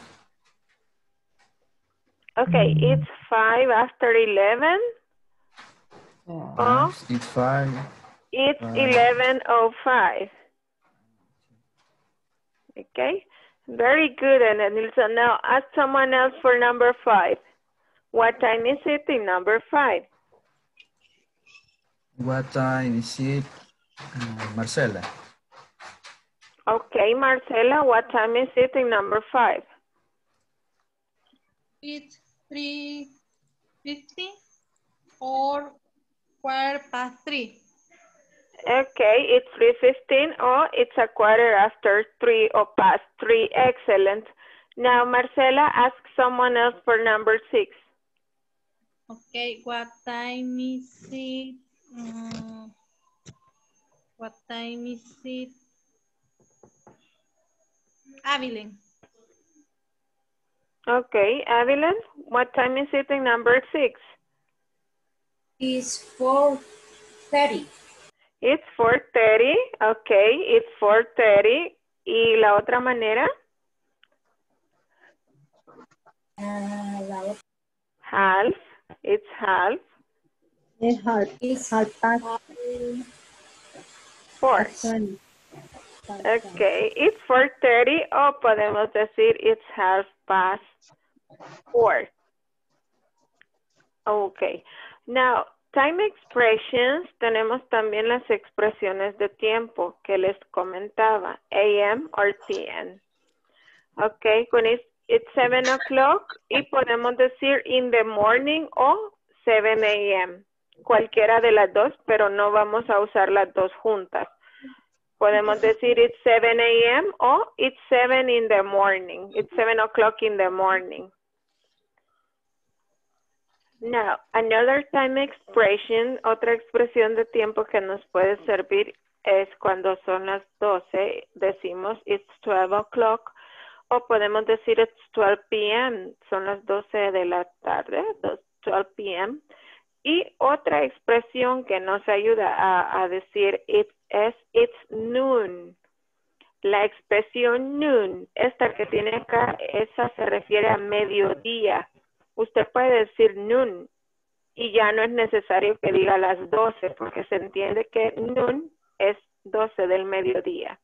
okay. It's five after eleven. Oh, It's five. it's five. eleven oh five. Okay. Very good, Ana Nilsson. Now ask someone else for number five. What time is it in number five? What time is it, uh, Marcela? Okay, Marcela, what time is it in number five? It's three fifty or quarter past three. Okay, it's three fifteen or it's a quarter after three or past three. Excellent. Now, Marcela, ask someone else for number six. Okay, what time is it? Mm, what time is it? Abilene. Okay, Evelyn, what time is it in number six? It's four thirty. It's four thirty. Okay, it's four thirty. ¿Y la otra manera? Uh, la otra Half. It's half. It's half, is half past Four. twenty. Okay, it's four thirty o podemos decir it's half past four. Okay, now time expressions, tenemos también las expresiones de tiempo que les comentaba, A M or P M. Okay, con it's, it's seven o'clock y podemos decir in the morning o seven A M Cualquiera de las dos, pero no vamos a usar las dos juntas. Podemos decir it's seven a m o it's seven in the morning. It's seven o'clock in the morning. Now, another time expression, otra expresión de tiempo que nos puede servir es cuando son las doce, decimos it's twelve o'clock, o podemos decir it's twelve p m, son las doce de la tarde, twelve p m. Y otra expresión que nos ayuda a, a decir it es it's noon. La expresión noon, esta que tiene acá, esa se refiere a mediodía. Usted puede decir noon y ya no es necesario que diga las doce porque se entiende que noon es doce del mediodía.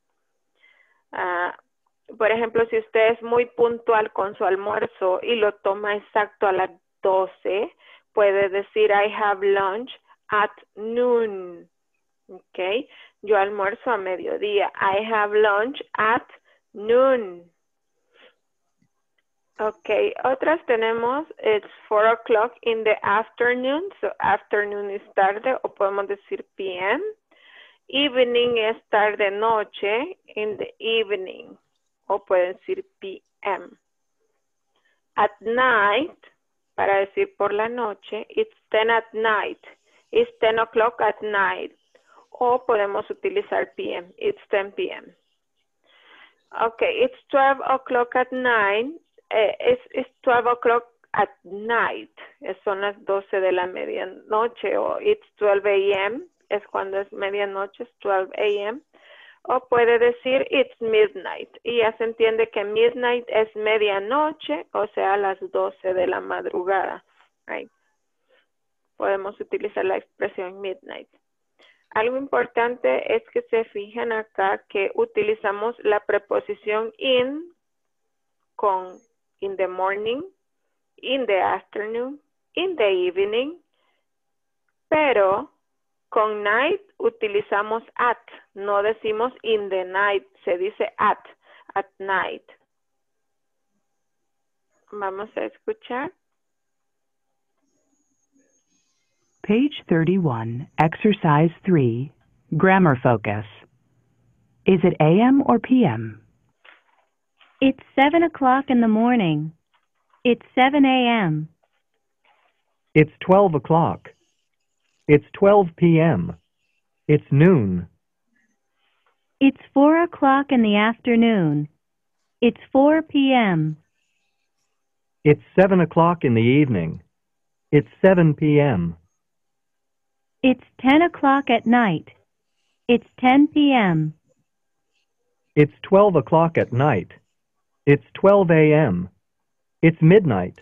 Uh, por ejemplo, si usted es muy puntual con su almuerzo y lo toma exacto a las doce, puede decir I have lunch at noon. Ok, yo almuerzo a mediodía. I have lunch at noon. Ok, otras tenemos, it's four o'clock in the afternoon, so afternoon es tarde, o podemos decir p m. Evening es tarde, noche, in the evening, o pueden decir p m. At night, para decir por la noche, it's ten at night, it's ten o'clock at night, o podemos utilizar p m, it's ten p m. Ok, it's twelve o'clock at night. Eh, es, es twelve o'clock at night, es, son las doce de la medianoche, o it's twelve a m, es cuando es medianoche, es twelve a m, o puede decir it's midnight, y ya se entiende que midnight es medianoche, o sea, las doce de la madrugada, right? Podemos utilizar la expresión midnight. Algo importante es que se fijen acá que utilizamos la preposición in con in the morning, in the afternoon, in the evening, pero con night utilizamos at, no decimos in the night, se dice at, at night. Vamos a escuchar. Page thirty-one, Exercise three, Grammar Focus. Is it A M or P M? It's seven o'clock in the morning. It's seven a m. It's twelve o'clock. It's twelve p m. It's noon. It's four o'clock in the afternoon. It's four p m. It's seven o'clock in the evening. It's seven p m. It's ten o'clock at night. It's ten p m. It's twelve o'clock at night. It's twelve a m. It's midnight.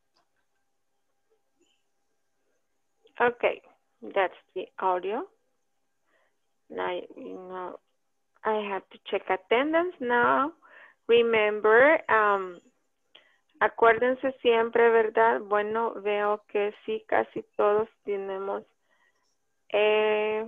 Okay, that's the audio. Now, you know, I have to check attendance now. Remember, um, acuérdense siempre, ¿verdad? Bueno, veo que sí, casi todos tenemos eh,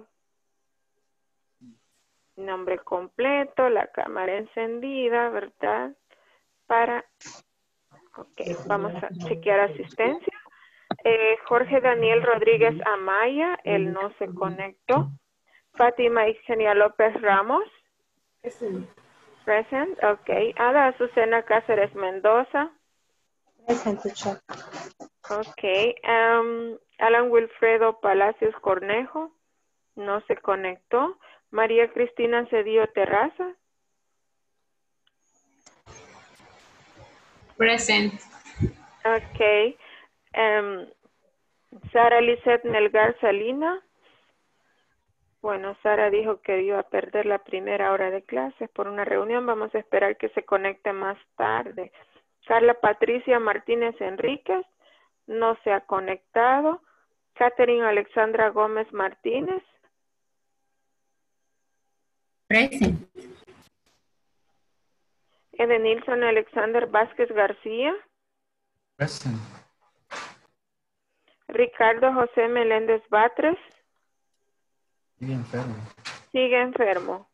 nombre completo, la cámara encendida, ¿verdad? Para, ok, vamos a chequear asistencia. Eh, Jorge Daniel Rodríguez Amaya, él no se conectó. Fátima Ixenia López Ramos. Present. Present, ok. Ada Azucena Cáceres Mendoza. Present, teacher. Ok. Um, Alan Wilfredo Palacios Cornejo, no se conectó. María Cristina Cedillo Terraza. Present. Ok. Um, Sara Lizeth Melgar Salina. Bueno, Sara dijo que iba a perder la primera hora de clases por una reunión. Vamos a esperar que se conecte más tarde. Carla Patricia Martínez Enríquez. No se ha conectado. Catherine Alexandra Gómez Martínez. Present. Edenilson Alexander Vázquez García. Present. Ricardo José Meléndez Batres. Sigue enfermo. Sigue enfermo.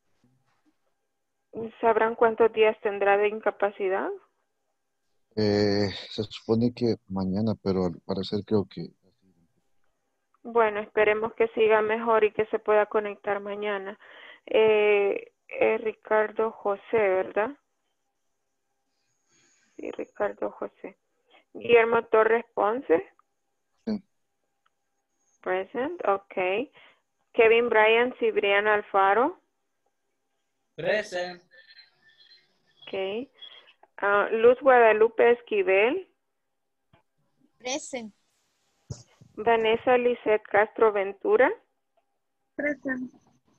¿Sabrán cuántos días tendrá de incapacidad? Eh, se supone que mañana, pero al parecer creo que... Bueno, esperemos que siga mejor y que se pueda conectar mañana. Eh, eh, Ricardo José, ¿verdad? Sí, Ricardo José. Guillermo Torres Ponce. Sí. Present, ok. Kevin Bryan Cibrián Alfaro. Present. Ok. Ah, Luz Guadalupe Esquivel. Present. Vanessa Lisset Castro Ventura. Present.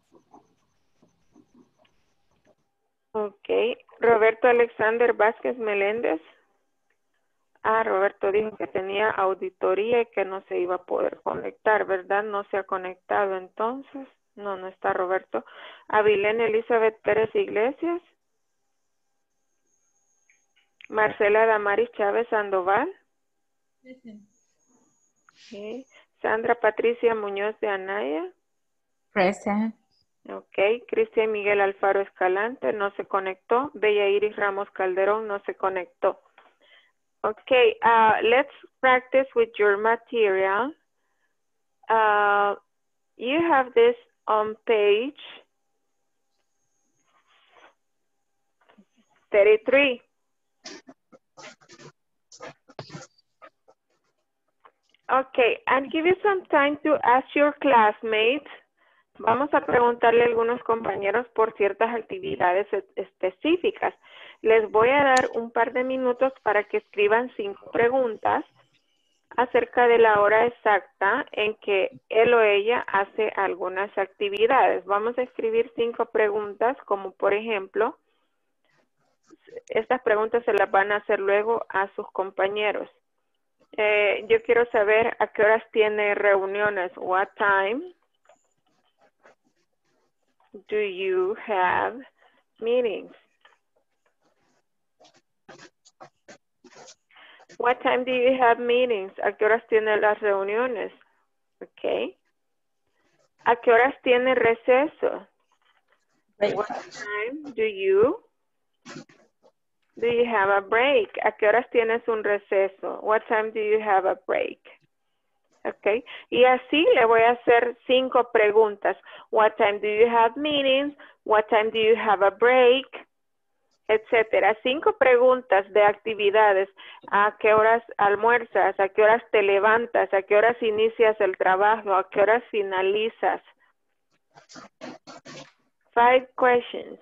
Ok. Roberto Alexander Vázquez Meléndez. Ah, Roberto dijo que tenía auditoría y que no se iba a poder conectar, ¿verdad? No se ha conectado entonces. No, no está Roberto. Avilén Elizabeth Pérez Iglesias. Marcela Damaris Chávez Sandoval. Present. Okay. Sandra Patricia Muñoz de Anaya. Present. Ok. Cristian Miguel Alfaro Escalante no se conectó. Bella Iris Ramos Calderón no se conectó. Okay, uh, let's practice with your material. Uh, you have this on page thirty-three. Okay, and give you some time to ask your classmates. Vamos a preguntarle a algunos compañeros por ciertas actividades específicas. Les voy a dar un par de minutos para que escriban cinco preguntas acerca de la hora exacta en que él o ella hace algunas actividades. Vamos a escribir cinco preguntas, como por ejemplo, estas preguntas se las van a hacer luego a sus compañeros. Eh, yo quiero saber a qué horas tiene reuniones. What time do you have meetings? What time do you have meetings? ¿A qué horas tiene las reuniones? Okay. ¿A qué horas tiene receso? What time do you do you have a break? ¿A qué horas tienes un receso? What time do you have a break? Okay. Y así le voy a hacer cinco preguntas. What time do you have meetings? What time do you have a break? Etcétera. Cinco preguntas de actividades. ¿A qué horas almuerzas? ¿A qué horas te levantas? ¿A qué horas inicias el trabajo? ¿A qué horas finalizas? Five questions.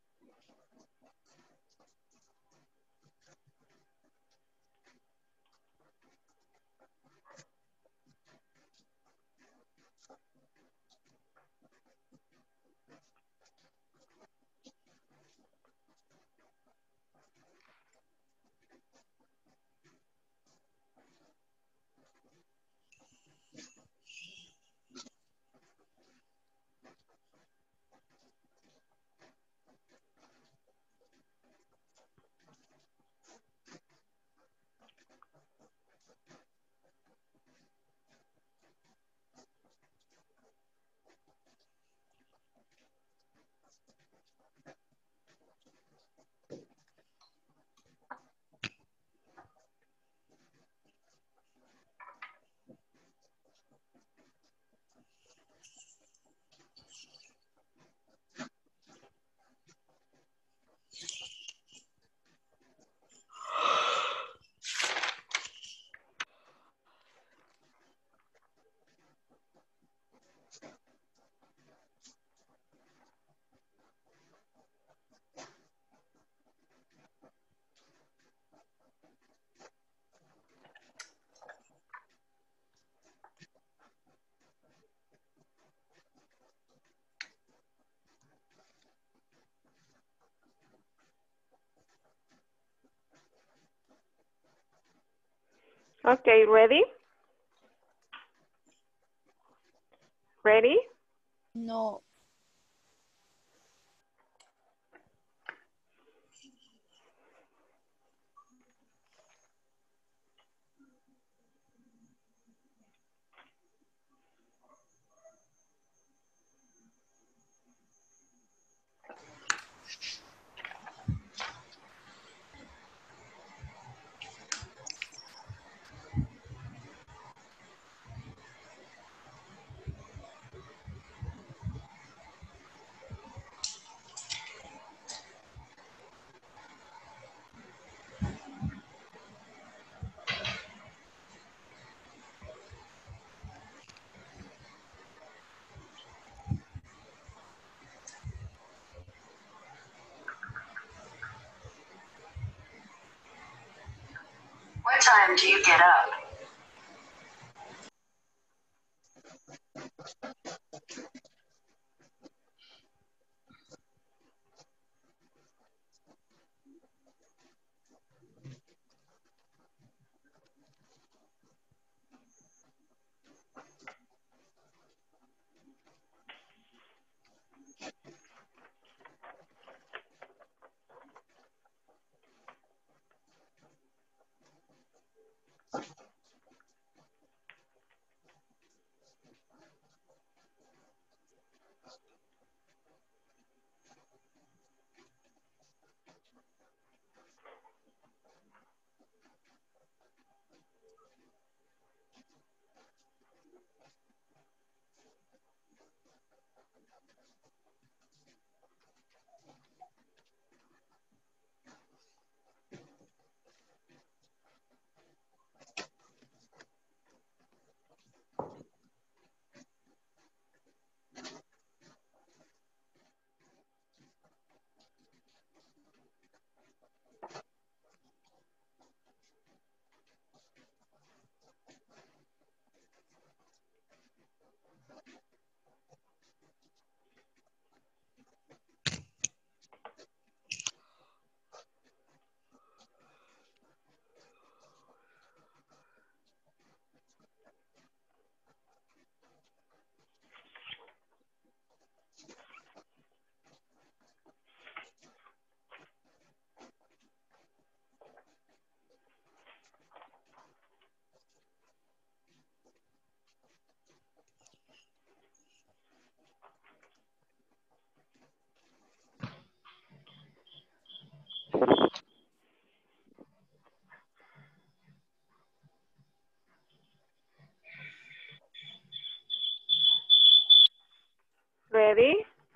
Okay, ready? Ready? No. time do you get up? Ready?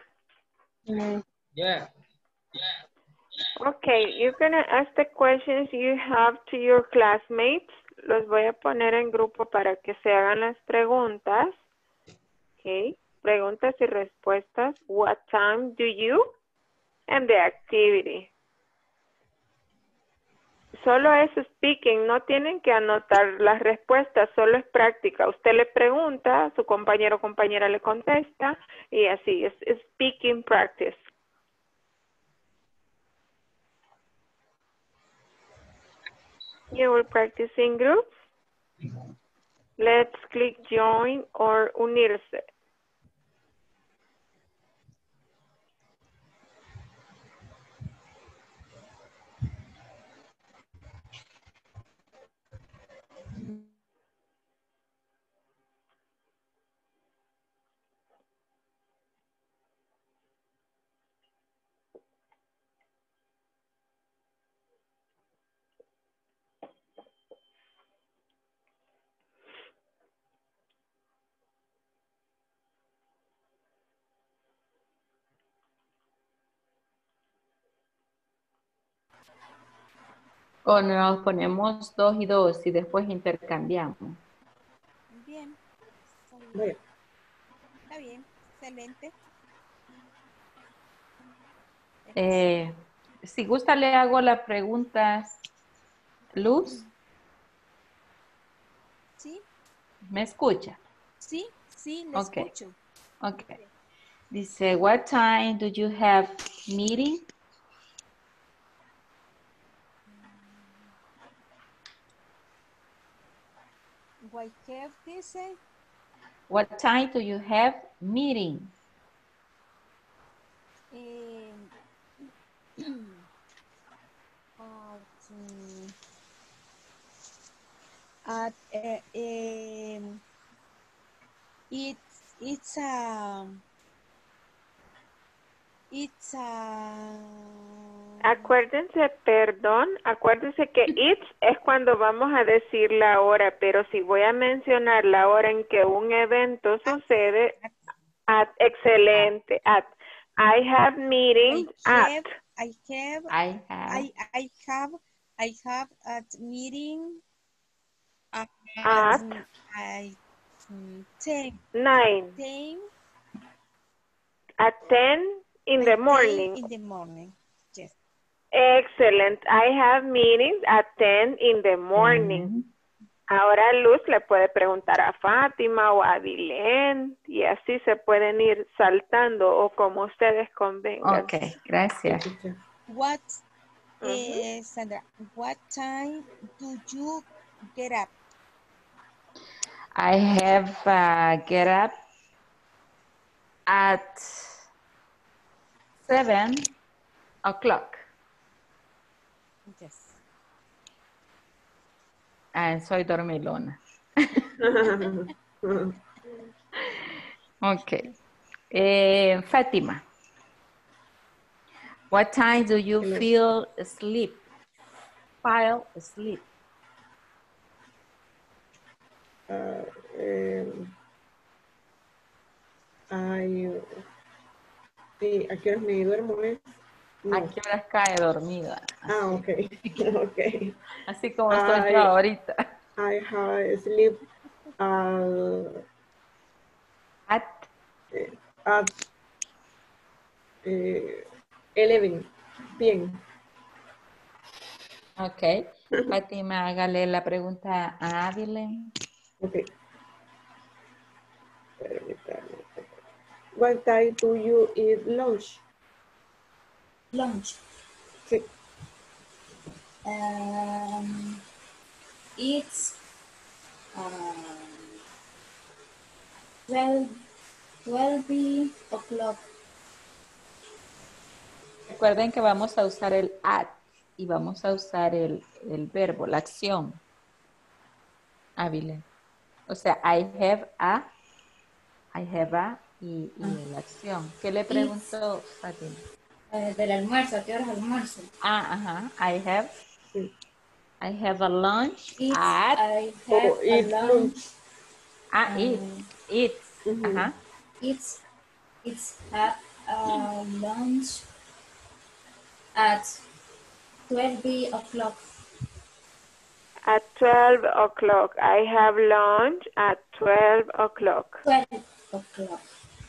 Mm. Yeah. Okay, you're gonna ask the questions you have to your classmates. Los voy a poner en grupo para que se hagan las preguntas. Okay, preguntas y respuestas. What time do you? And the activity. Solo es speaking, no tienen que anotar las respuestas, solo es práctica. Usted le pregunta, su compañero o compañera le contesta y así, es es speaking practice. You will practice in groups. Let's click join or unirse. O nos ponemos dos y dos y después intercambiamos. Bien. Está bien. Vaya. Está bien. Excelente. Eh, si gusta, le hago la pregunta. Luz, Sí, ¿me escucha? sí, sí, le Ok. escucho. Ok. Dice, what time do you have meeting? Why have dice? What time do you have meeting? Eh, at, mm, at eh, em, it's it's a it's a Acuérdense, perdón, acuérdense que it's es cuando vamos a decir la hora, pero si voy a mencionar la hora en que un evento sucede, at, excelente, at. I have meetings I have at. I have I have I I have I have at meeting at, At I mm, ten nine. ten At ten in the at ten morning. in the morning. Yes. Excellent. I have meetings at ten in the morning. Ahora Luz le puede preguntar a Fátima o a Dilén y así se pueden ir saltando o como ustedes convengan. Ok, gracias. What, eh, Sandra, what time do you get up? I have uh, get up at seven o'clock. Yes. Ah, soy dormilona. Okay. Eh, Fátima. What time do you feel asleep? File asleep. Uh, um, ay, sí, ¿a qué horas me duermo? Eh? No. ¿A qué horas cae dormida? Ah, ok. Okay. Así como estoy yo ahorita. I have sleep uh, at at uh, eleven p m Ok. Fátima, hágale la pregunta a Abilene. Ok. What time do you eat lunch? Lunch. Sí. Um, it's um, twelve, twelve o'clock. Recuerden que vamos a usar el at y vamos a usar el, el verbo, la acción. Hábil. O sea, I have a, I have a y, y Ah. la acción. ¿Qué le preguntó Fátima? Eh, del almuerzo, ¿a qué hora es almuerzo? Ah, ajá. I have, I have a lunch It's, at. I have Oh, a eat lunch. lunch. Ah, um, it, it's. Mhm. Ajá. It's, it's have a lunch at twelve o'clock. At twelve o'clock. I have lunch at twelve o'clock. twelve o'clock.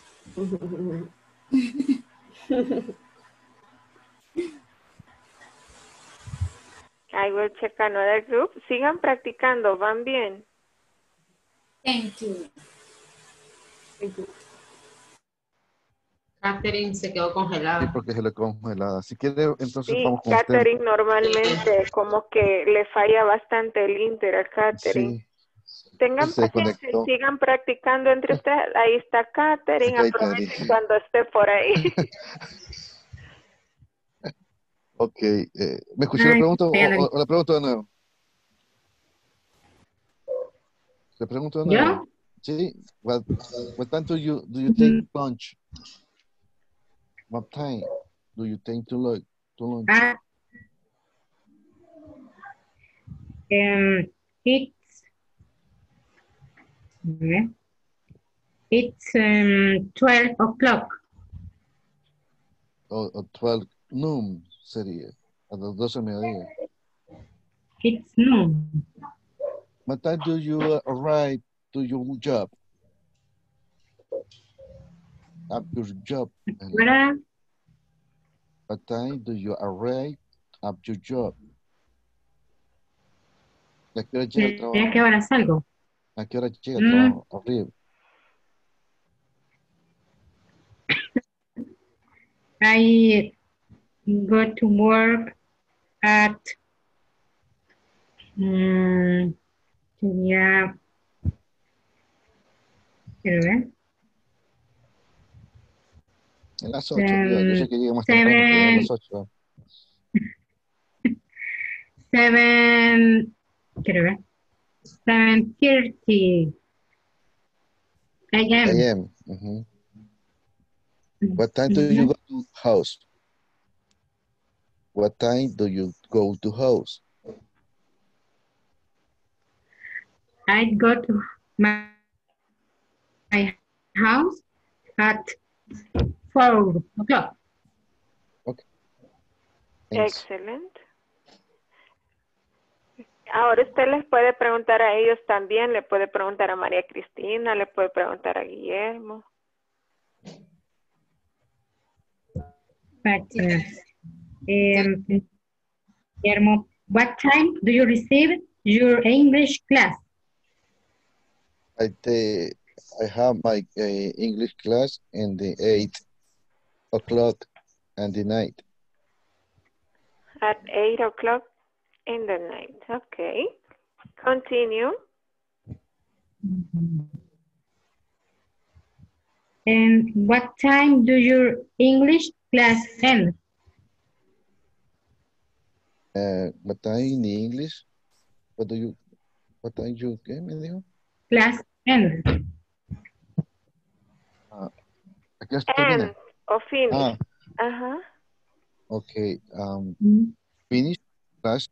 I will check another group. Sigan practicando, van bien. Thank you. Thank you. Catherine se quedó Sí, congelada. porque se le congelada. Si quiere, entonces Sí, vamos con usted. Catherine normalmente como que le falla bastante el inter a Catherine. Sí. Tengan Se paciencia y desconectó. sigan practicando entre ustedes. Ahí está Catherine, Ahí, aprovechen Catherine. cuando esté por ahí. Ok. Eh, ¿Me escuchó la Ay, pregunta o, ya la vi. o- o la pregunto de nuevo? ¿Le pregunto de nuevo? ¿Yo? Sí. What, what time do you, do you take lunch? What time do you take to, lo- to lunch? Ah, um, it's eh, it's um, twelve o'clock. O, o twelve noon sería. A las doce del mediodía. It's noon. What time do you arrive to your job? At your job. ¿Verdad? What time do you arrive at your job? ¿A qué hora llega el ¿A trabajo? qué hora salgo? ¿A qué hora llega el Mm. trabajo? Arriba. I go to work at mm, sería, quiero ver, En las ocho, diga, yo sé que llega más temprano, pero a seven, las ocho. seven, quiero ver, seven thirty a m. A M. Mhm. What time do you go to house? What time do you go to house? I go to my, my house at four o'clock. Thanks. Excelente. Ahora usted les puede preguntar a ellos también, le puede preguntar a María Cristina, le puede preguntar a Guillermo. But, uh, Um, Guillermo, what time do you receive your English class? I te- I have my uh, English class in the eight o'clock and the night. At eight o'clock in the night. Okay. Continue. And what time do your English class end? Uh, what time in English? What do you, what time you, ¿qué me dijo? Class end. Uh, ¿A qué hora termina? End or finish. Ah, Uh-huh. okay. Um, Mm. finish class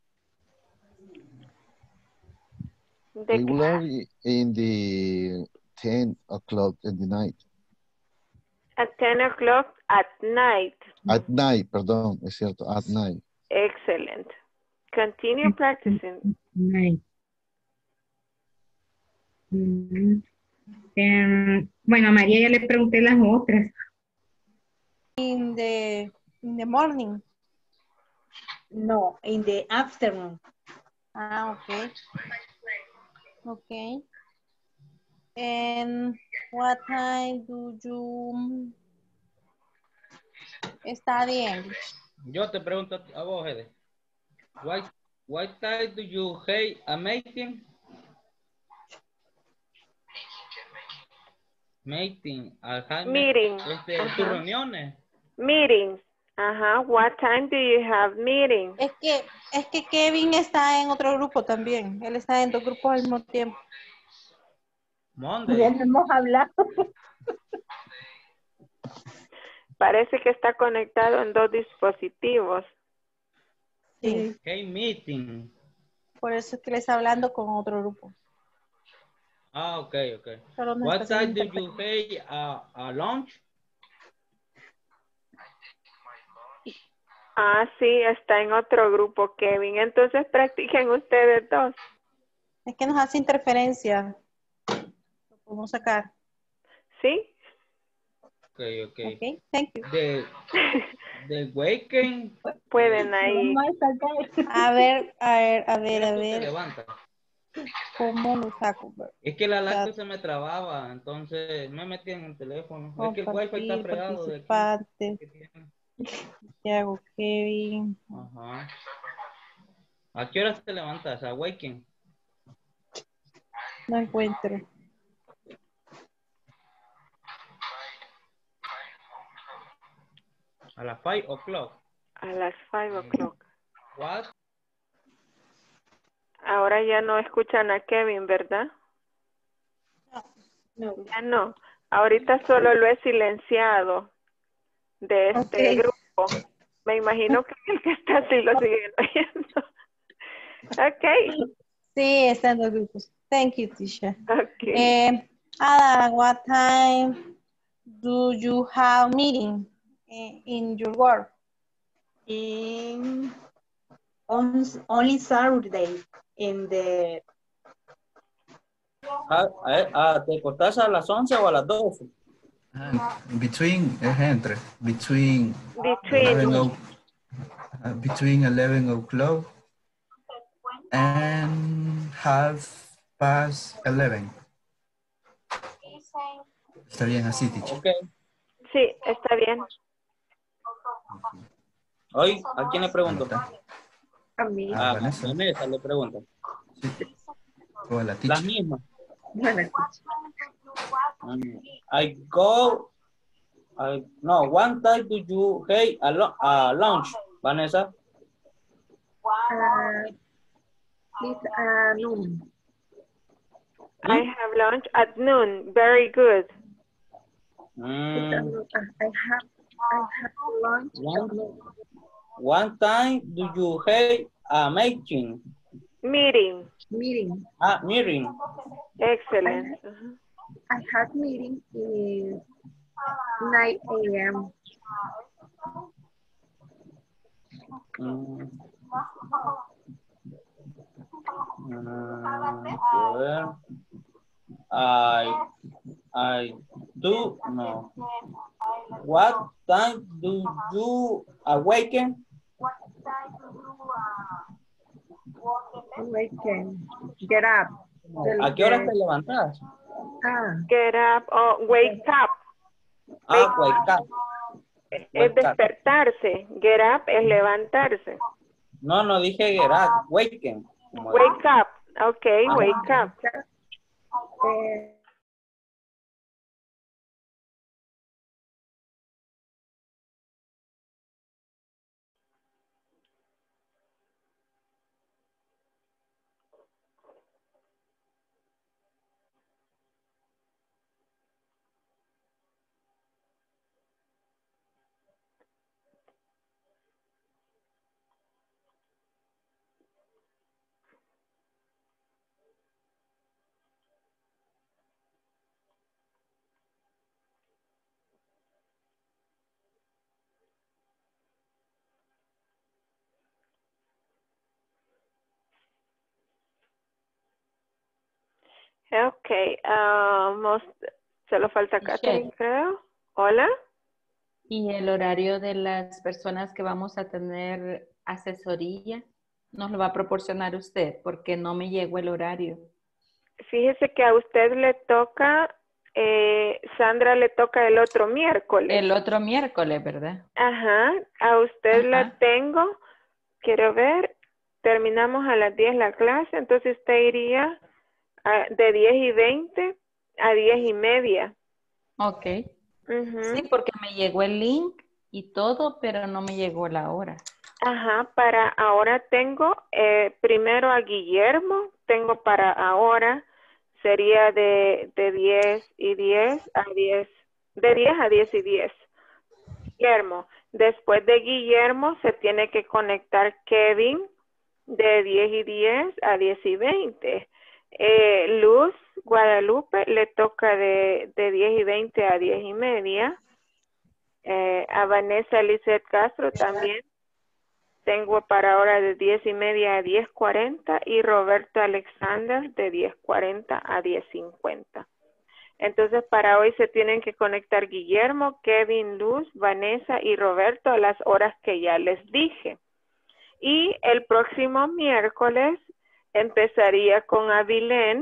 The regularly in the ten o'clock in the night. At ten o'clock at night. At night, perdón, es cierto, at night. Excellent. Continue practicing. Nice. Mm. Em, bueno, a María ya le pregunté las otras. In the, in the morning. No, in the afternoon. Ah, okay. Okay. And what time do you study English? Yo te pregunto a vos, Ede. What, what time do you hate a meeting? Meeting. Ajá, Meeting. Este, Ajá. tus reuniones. Meetings. Ajá. What time do you have meetings? Es que, es que Kevin está en otro grupo también. Él está en dos grupos al mismo tiempo. Monday. Ya no hemos hablado. Parece que está conectado en dos dispositivos. Sí. Hey, meeting. Por eso es que le está hablando con otro grupo. Ah, ok, ok. Solo no What está time do haciendo you hate a, a lunch? Ah, sí, está en otro grupo, Kevin. Entonces practiquen ustedes dos. Es que nos hace interferencia. Lo podemos sacar. ¿Sí? Ok, ok. Ok, thank you. The, the weekend. Pueden ahí. A ver, a ver, a ver, a Tú te ver. levantas. ¿Cómo lo saco? Es que la lacto se me trababa, entonces me metí en el teléfono. Es que el wifi está Compartir, fregado de aquí. participante. Santiago Kevin. Ajá. ¿A qué horas te levantas? ¿A Waking? No encuentro. A las five o'clock. A las five o'clock. What? Ahora ya no escuchan a Kevin, ¿verdad? No. Ya no. Ahorita solo lo he silenciado de este Okay. grupo. Me imagino que el que está así lo sigue oyendo. Ok. Sí, está en los grupos. Thank you, Tisha. Okay. Eh, Ada, what time do you have meeting in, in your work? In, on, only Saturday in the Ah, ah, ah, ¿te acostás a las once o a las doce? Ah, between, es entre, between, Between. eleven o- uh, between eleven o'clock and half past eleven. Está bien así, teacher. Ok. Sí, está bien. Hoy, ¿a quién le pregunto? A mí. Ah, A Vanessa. Vanessa le pregunto. O a la Las teacher. mismas. Bueno, Mm, I go. I, no, one time do you hey a, lo- a lunch, Vanessa? uh, it's uh, noon. I have lunch at noon. Very good. It's, Mm, uh, noon. Uh, I have I have lunch at one, noon. one time do you hey a meeting? Meeting. Meeting. Ah, meeting. Excellent. Uh-huh. I had meeting in nine a m Mm. Mm, a ver. I, I do, no. What time do you awaken? Awaken. Get up. Del- ¿A qué hora de- te levantas? Ah, Get up o wake up. Ah, wake up. Es Wake up. despertarse. Get up es levantarse. No, no dije get up, waken. Como Wake up. Ok, Ajá. wake up. eh, Ok, ah, mos- solo falta Catherine, creo. Hola. Y el horario de las personas que vamos a tener asesoría, nos lo va a proporcionar usted, porque no me llegó el horario. Fíjese que a usted le toca, eh, Sandra le toca el otro miércoles. El otro miércoles, ¿verdad? Ajá, a usted Ajá. la tengo, quiero ver, terminamos a las diez la clase, entonces usted iría a- de diez y veinte a diez y media. Ok. Ujú. Sí, porque me llegó el link y todo, pero no me llegó la hora. Ajá, para ahora tengo eh, primero a Guillermo, tengo para ahora, sería de, de diez y diez a diez, de diez a diez y diez. Guillermo, después de Guillermo se tiene que conectar Kevin de diez y diez a diez y veinte. Eh, Luz Guadalupe le toca de, de diez y veinte a diez y media. Eh, a Vanessa Lizeth Castro también tengo para ahora de diez y media a diez cuarenta y Roberto Alexander de diez cuarenta a diez cincuenta. Entonces para hoy se tienen que conectar Guillermo, Kevin, Luz, Vanessa y Roberto a las horas que ya les dije. Y el próximo miércoles empezaría con Avilén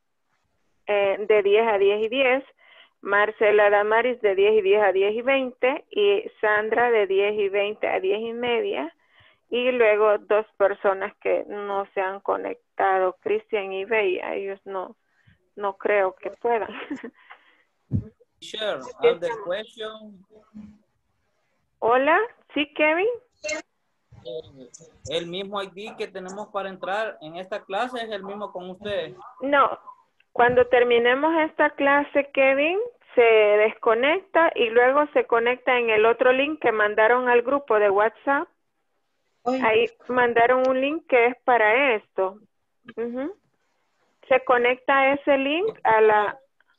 eh, de diez a diez y diez, Marcela Damaris de diez y diez a diez y veinte y Sandra de diez y veinte a diez y media. Y luego dos personas que no se han conectado, Cristian y Bella, ellos no, no creo que puedan. Sure, have the question. Hola, ¿sí, Kevin? Eh, El mismo I D que tenemos para entrar en esta clase es el mismo con ustedes. No, cuando terminemos esta clase, Kevin se desconecta y luego se conecta en el otro link que mandaron al grupo de WhatsApp. Ahí mandaron un link que es para esto. Ujú. Se conecta ese link a la...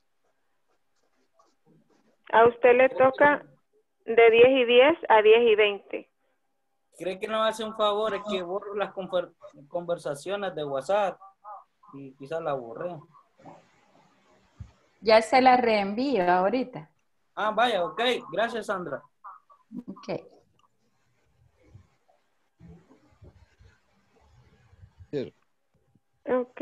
A usted le toca de diez y diez a diez y veinte. ¿Cree que nos hace un favor? Es que borro las conver- conversaciones de WhatsApp y quizás la borré. Ya se la reenvío ahorita. Ah, vaya, ok. Gracias, Sandra. Ok. Here, Ok.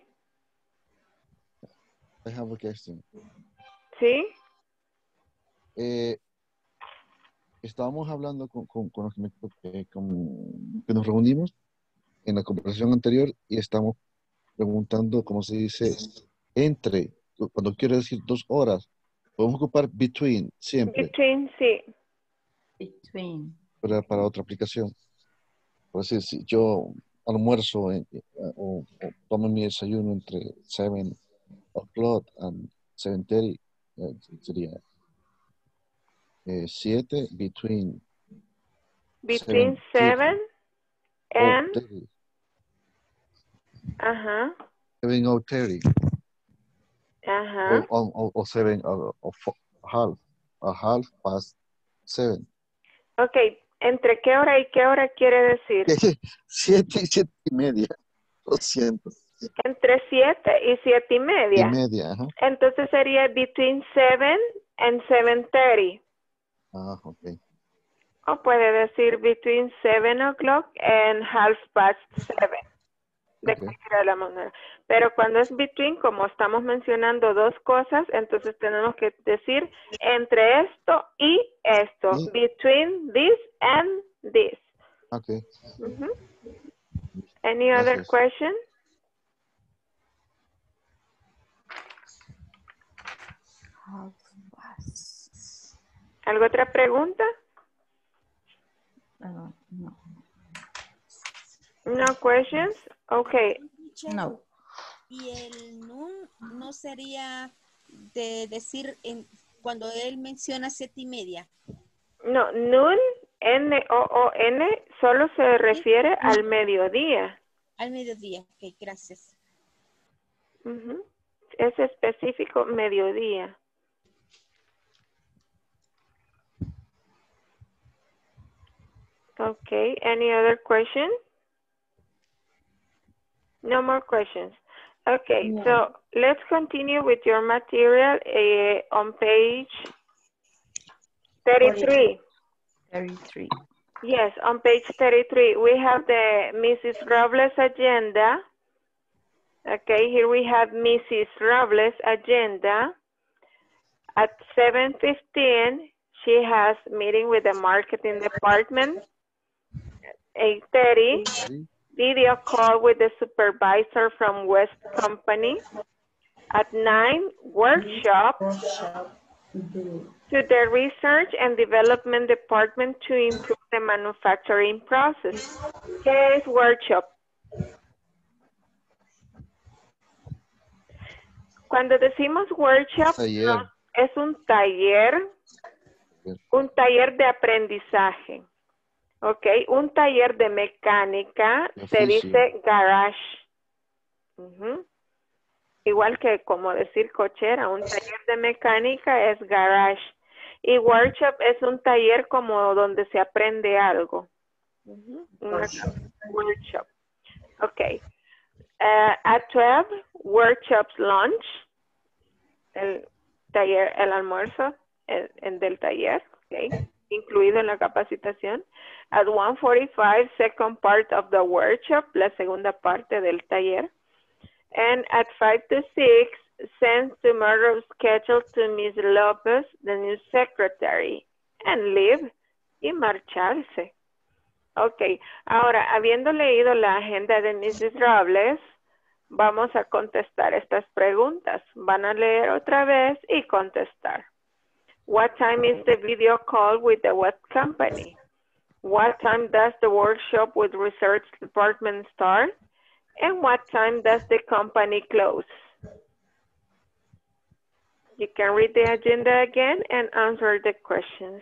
I have a question. ¿Sí? Eh, estábamos hablando con, con, con los que, me- eh, con- que nos reunimos en la conversación anterior y estamos preguntando, cómo se dice, entre, cuando quiero decir dos horas, podemos ocupar between siempre Between, sí. Between. para, para otra aplicación. Por decir, si yo almuerzo en- eh, o, o tomo mi desayuno entre seven o'clock and seven thirty, eh, sería eh, siete, between Between seven and... Ajá. seven o thirty, Ajá. o, o, o seven o, o fo- half, a half past seven. Ok, ¿entre qué hora y qué hora quiere decir? Siete y siete y media, lo siento. Entre siete y siete y media. Y media, ajá. Entonces sería between seven and seven thirty. Ah, ok. O puede decir between seven o'clock and half past seven. de Ok. cualquiera de la manera. Pero cuando es between, como estamos mencionando dos cosas, entonces tenemos que decir entre esto y esto. Y- Between this and this. Ok. Ujú. Any other Gracias. question? ¿Alguna otra pregunta? Uh, no. No questions? Okay. No. Y el nun no sería de decir en, cuando él menciona siete y media. No, noon, N O O N, solo se refiere al mediodía. Al mediodía. Ok, gracias. Ujú. Es específico mediodía. Okay, any other question? No more questions. Okay, No. so let's continue with your material uh, on page thirty-three. thirty-three. Yes, on page thirty-three, we have the Missus Robles agenda. Okay, here we have Missus Robles agenda. At seven fifteen, she has meeting with the marketing department. eight thirty, video call with the supervisor from West Company. At nine, workshop to the research and development department to improve the manufacturing process. ¿Qué es workshop? Cuando decimos workshop, Taller. no, es un taller, un taller de aprendizaje. Ok, un taller de mecánica De se oficio. dice garage. Ujú. Igual que como decir cochera, un taller de mecánica es garage. Y workshop es un taller como donde se aprende algo. Ujú. Una workshop. Ok. Uh, at twelve, workshops lunch. El taller, el almuerzo el, el del taller. Okay. Incluido en la capacitación. At one forty-five, second part of the workshop, la segunda parte del taller. And at five to six, send tomorrow's schedule to Miss Lopez, the new secretary, and leave y marcharse. Ok, ahora, habiendo leído la agenda de Missus Robles, vamos a contestar estas preguntas. Van a leer otra vez y contestar. What time is the video call with the web company? What time does the workshop with research department start? And what time does the company close? You can read the agenda again and answer the questions.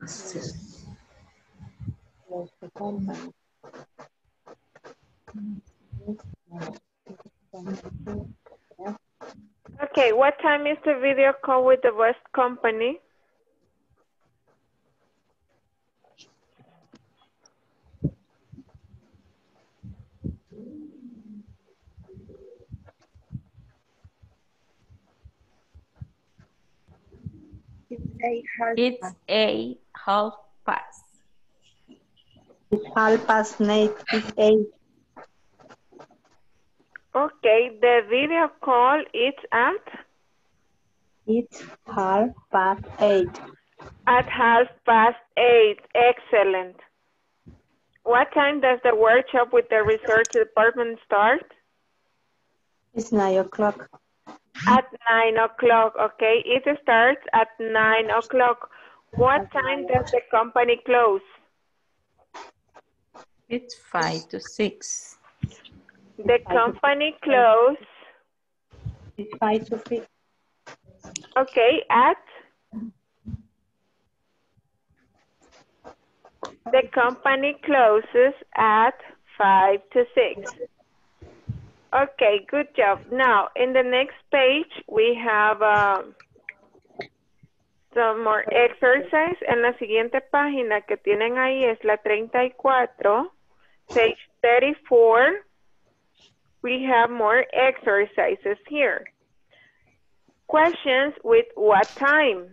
Okay, what time is the video call with the West Company? It's a half past. It's half past eight. It's eight. Okay, the video call is at? It's half past eight. At half past eight. Excellent. What time does the workshop with the research department start? It's nine o'clock. At nine o'clock, okay. It starts at nine o'clock. What time does the company close? It's five to six. The company close. It's five to six. Okay, at? The company closes at five to six. Okay, good job. Now, in the next page, we have uh, some more exercise. En la siguiente página que tienen ahí es la treinta y cuatro, page thirty-four. We have more exercises here. Questions with what time?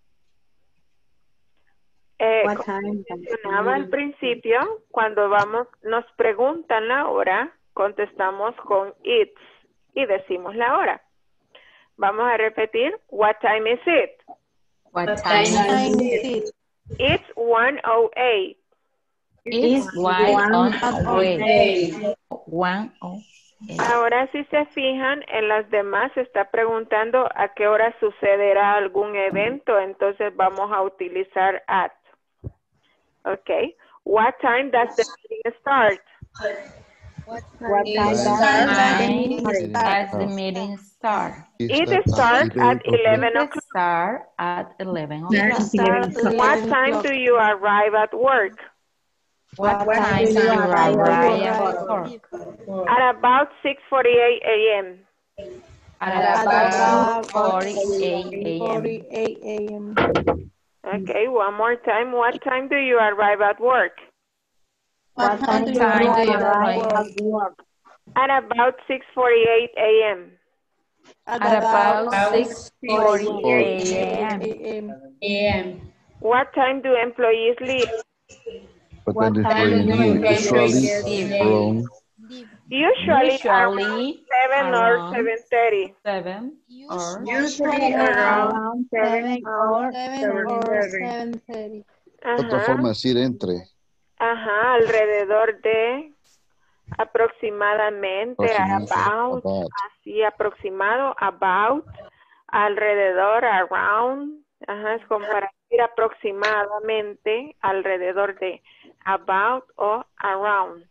Eh, What como time? mencionaba al principio, cuando vamos, nos preguntan la hora, contestamos con it's y decimos la hora. Vamos a repetir, what time is it? What time is it? It's one oh eight. It's one oh eight. One oh eight. Ahora si se fijan, en las demás se está preguntando a qué hora sucederá algún evento, entonces vamos a utilizar at. Okay. What time does the meeting start? What time does the meeting start? It starts at eleven It o'clock. start at eleven o'clock. What time do you arrive at work? What time do you arrive at work? At about six forty-eight a m At about forty-eight a m Okay, one more time. What time do you arrive at work? What time do you arrive at work? At about six forty-eight a m At about six forty-eight a m What time do employees leave? What time do you usually from? Usually, Usually around seven or around seven thirty. seven or Usually around seven or seven thirty. Otra Ajá, forma de decir entre. ajá, alrededor de aproximadamente, Aproximadamente, about, about. así aproximado, about, alrededor, around, ajá, es como para decir aproximadamente, alrededor de, about o around.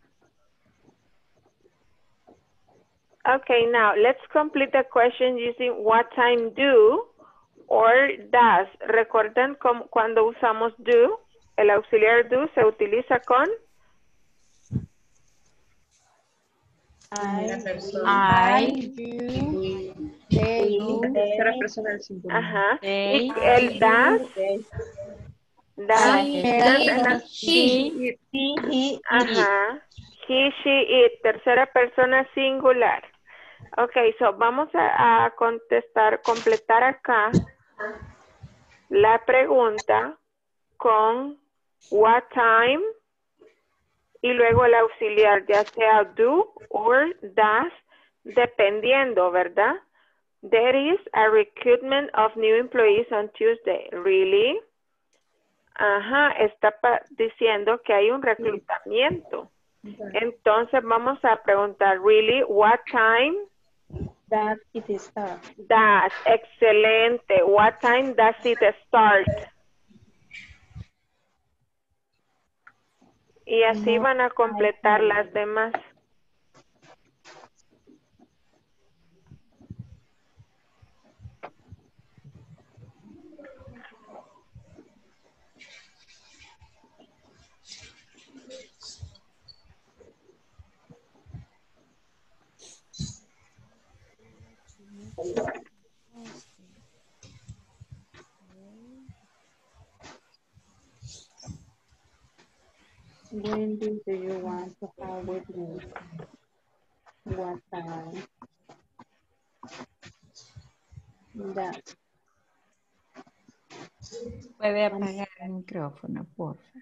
Okay, now let's complete the question using what time do or does. ¿Recuerdan cómo- cuando usamos do? El auxiliar do se utiliza con I, tercera persona del singular. ajá. they, Y el das, das, I, she, ajá. He, she, it, tercera persona singular. Ok, so vamos a, a contestar, completar acá la pregunta con what time y luego el auxiliar, ya sea do or does, dependiendo, ¿verdad? There is a recruitment of new employees on Tuesday. Really? Ajá, está pa- diciendo que hay un reclutamiento. Entonces vamos a preguntar, really, what time Does it start? does? Excelente. What time does it start? Y así No, van a completar las demás. Wendy, do you want to have with me? What time? That. Puede apagar el micrófono, por favor.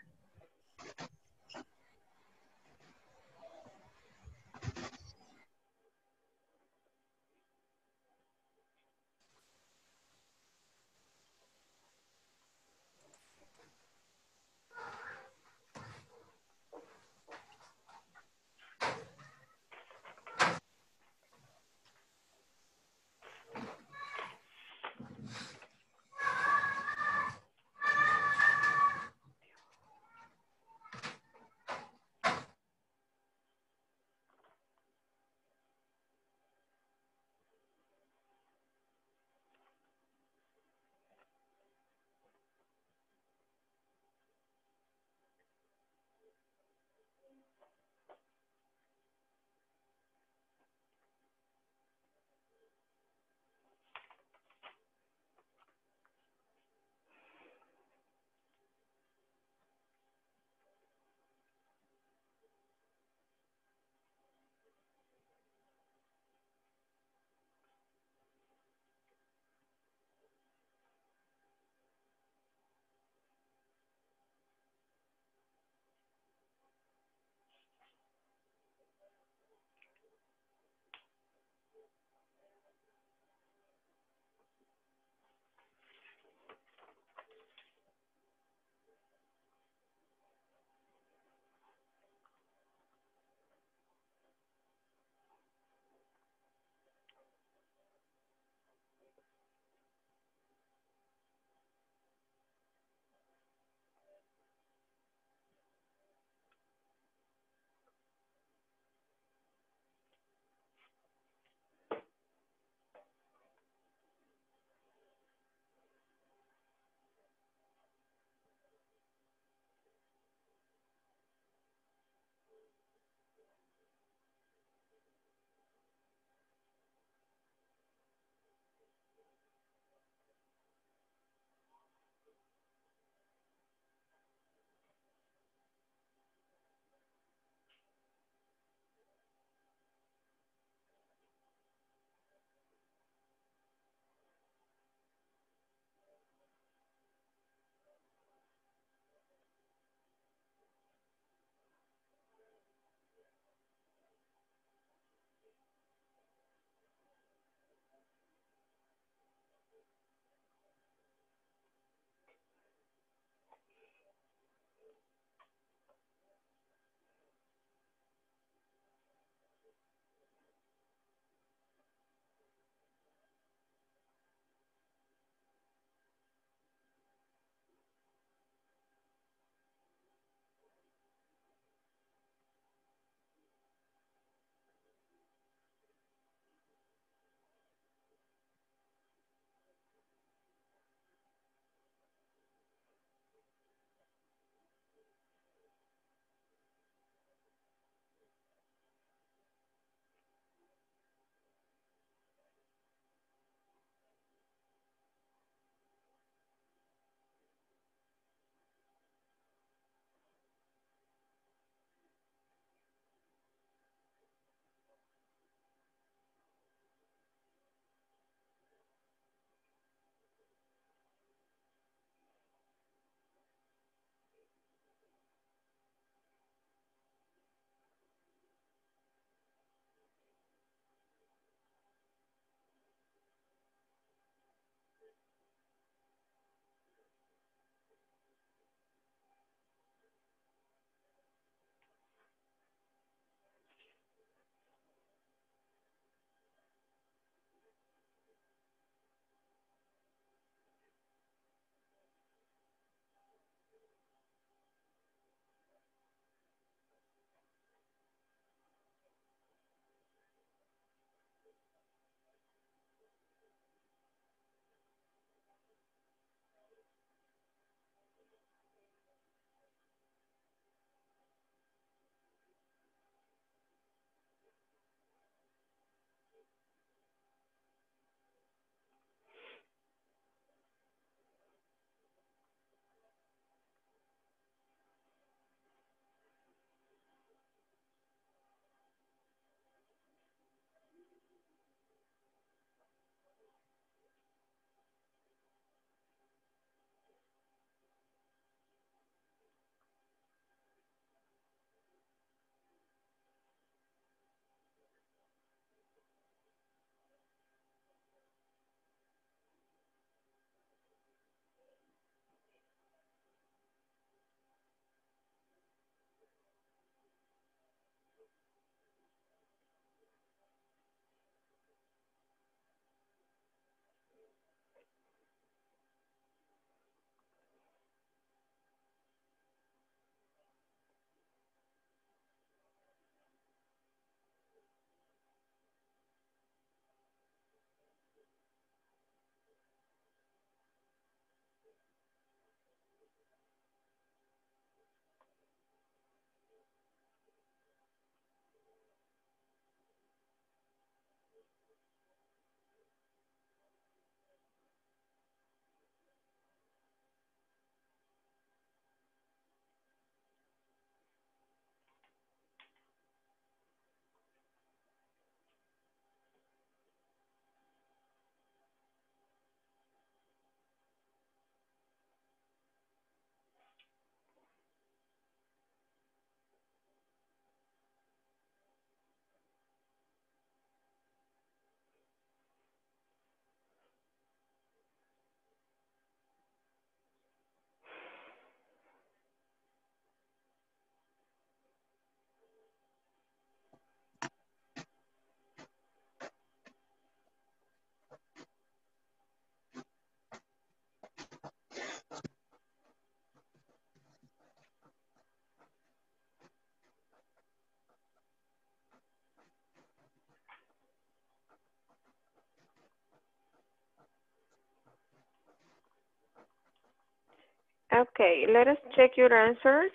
Okay, let us check your answers.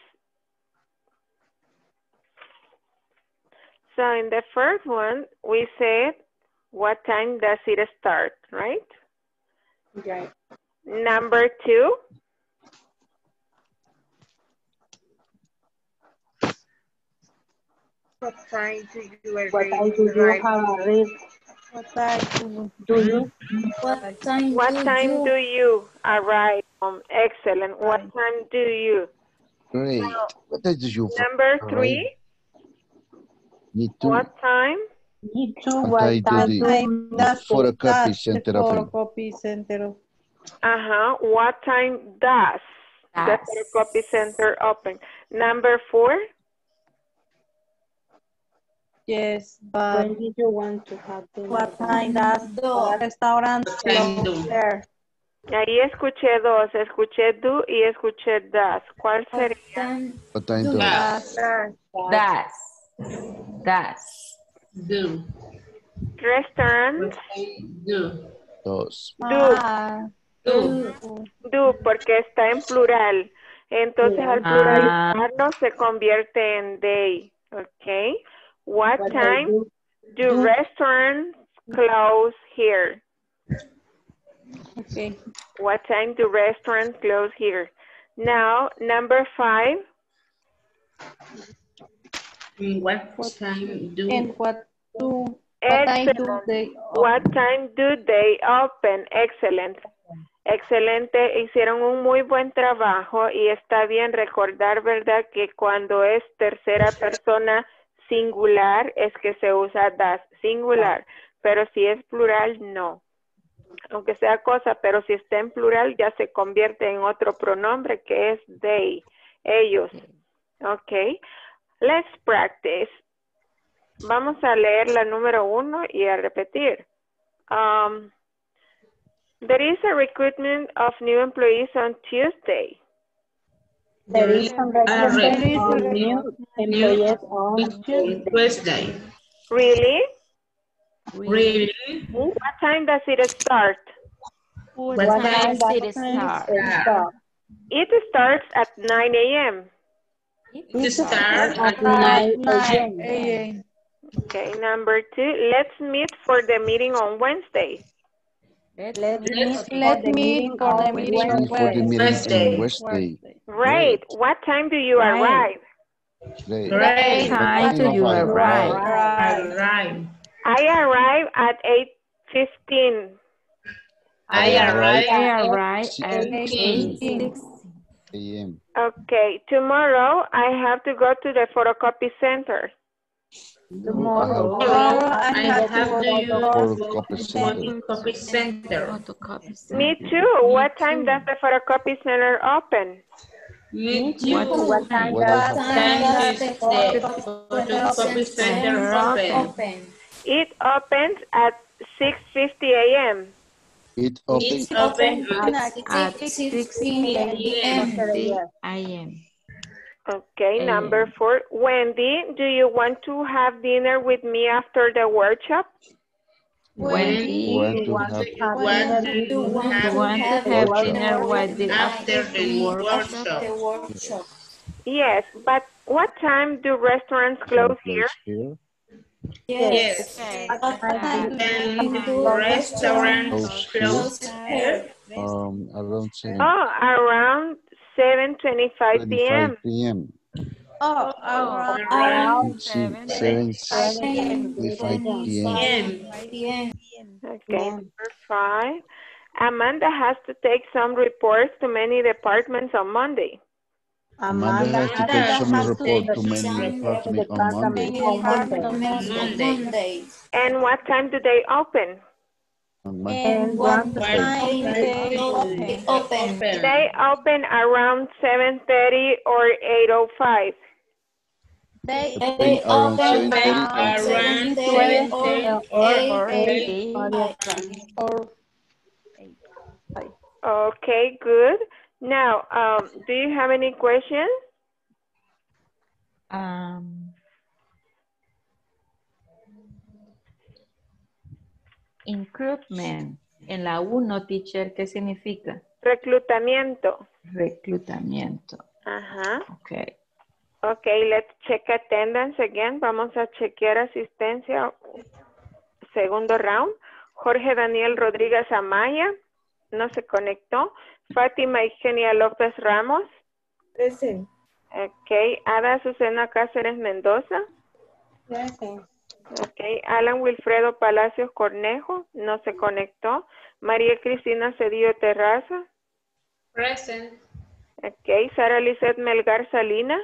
So in the first one, we said, what time does it start, right? Right. Number two. What time do you arrive? What time do you have arrived? What time Do you? What time What do time you? do you arrive? Um, excellent. What time do you? Great. What time do you Number arrive? three. Me too. What time? Me too. What What time time do do the does photocopy center open? photocopy center. Uh-huh. What time does the Does. photocopy center open? Number four. Yes, but when did you want to have dinner? what time does Do. the restaurant close there? Ahí escuché dos. Escuché do y escuché does. ¿Cuál What sería? time What time do? does? Does. Does. Do. Restaurants Do. Dos. do. Ah, Do. Do, porque está en plural. Entonces al Ah. pluralizarlo se convierte en they. Okay. What What time time do do. restaurants close here? Okay. What time do restaurants close here? Now, number five. Mm, What time do And what do what time do Excellent. they What time do they open? Excellent. Excelente. Hicieron un muy buen trabajo y está bien recordar, ¿verdad? Que cuando es tercera persona singular es que se usa das singular. Pero si es plural, no. Aunque sea cosa, pero si está en plural ya se convierte en otro pronombre que es they, ellos. Ok. Let's practice. Vamos a leer la número uno y a repetir. Um, there is a recruitment of new employees on Tuesday. There is some recruitment on new employees on Tuesday. Tuesday. Really? Really? What time does it start? What What time time does does it start? it start? It starts at nine A M It starts At at nine. nine A M. Okay, number two, let's meet for the meeting on Wednesday. Let's Let's meet for let the me meeting for the on meeting on Me for the meeting Wednesday. on Wednesday. Right. What time do you Right. arrive? Great. Great. What Time do you arrive? arrive? Right. Right. I arrive at eight fifteen. I arrive I at arrive at eight eight A M. Okay, tomorrow I have to go to the photocopy center. Tomorrow. Tomorrow I have to use Photocopy center. photocopy center. photocopy Me center. too. What time does the photocopy center open? Me too. What time What does Time does is the the photocopy photocopy center open. open? It opens at six fifty A M It opens It's open at At six six P M I M Okay, A M. number four. Wendy, do you want to have dinner with me after the workshop? Wendy, want to want have to have What dinner do with you You want you have want to have have workshop. dinner with the after the workshop? workshop? the workshop? Yes, but what time do restaurants close here? here? Yes. What time And do restaurants Close close here. here? Um, around seven Oh, around seven twenty-five P M P M. Oh, around Around Seven Seven. twenty-five P M. P M Okay, number five. Amanda has to take some reports to many departments on Monday. Amanda has to take some has to report take to many some departments on Monday. on Monday. Monday. And what time do they open? On Monday. And what What time time they they open? They open around seven thirty or eight oh five. They They Around open seven thirty around seven Around thirty seven or or eight eight or eight. Okay, good. Now, um, do you have any questions? Um, increment. En la uno, teacher, ¿qué significa? Reclutamiento. Reclutamiento. Ajá. Okay. Okay, let's check attendance again. Vamos a chequear asistencia. Segundo round. Jorge Daniel Rodríguez Amaya. No se conectó. Fátima Eugenia López Ramos. Present. Okay. Ada Azucena Cáceres Mendoza. Present. Okay. Alan Wilfredo Palacios Cornejo. No se conectó. María Cristina Cedillo Terraza. Present. Okay. Sara Lizeth Melgar Salina.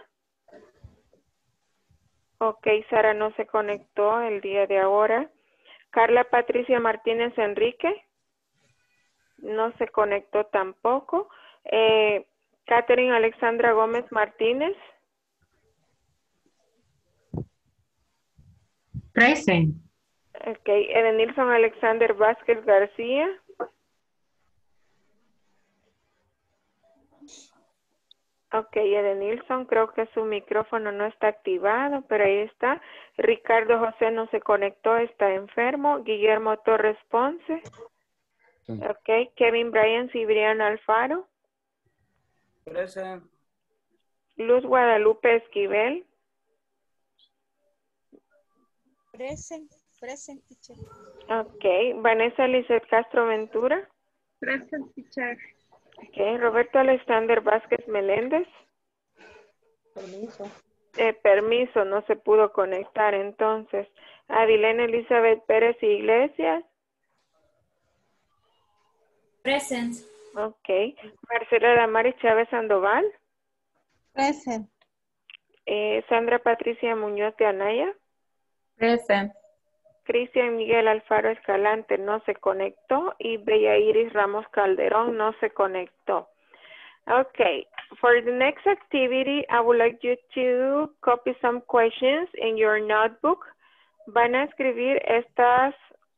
Ok, Sara no se conectó el día de ahora. Carla Patricia Martínez Enrique. No se conectó tampoco. Eh, Catherine Alexandra Gómez Martínez. Present. Ok, Edenilson Alexander Vázquez García. Ok, Edenilson, creo que su micrófono no está activado, pero ahí está. Ricardo José no se conectó, está enfermo. Guillermo Torres Ponce. Sí. Ok, Kevin Bryan Cibrián Alfaro. Present. Luz Guadalupe Esquivel. Present, present, teacher. Ok, Vanessa Lizeth Castro Ventura. Present, teacher. Ok, Roberto Alexander Vázquez Meléndez. Permiso. Eh, permiso, no se pudo conectar entonces. Adilene Elizabeth Pérez Iglesias. Present. Ok. Marcela Damari Chávez Sandoval. Present. Eh, Sandra Patricia Muñoz de Anaya. Present. Cristian Miguel Alfaro Escalante no se conectó y Bella Iris Ramos Calderón no se conectó. Okay, for the next activity, I would like you to copy some questions in your notebook. Van a escribir estas,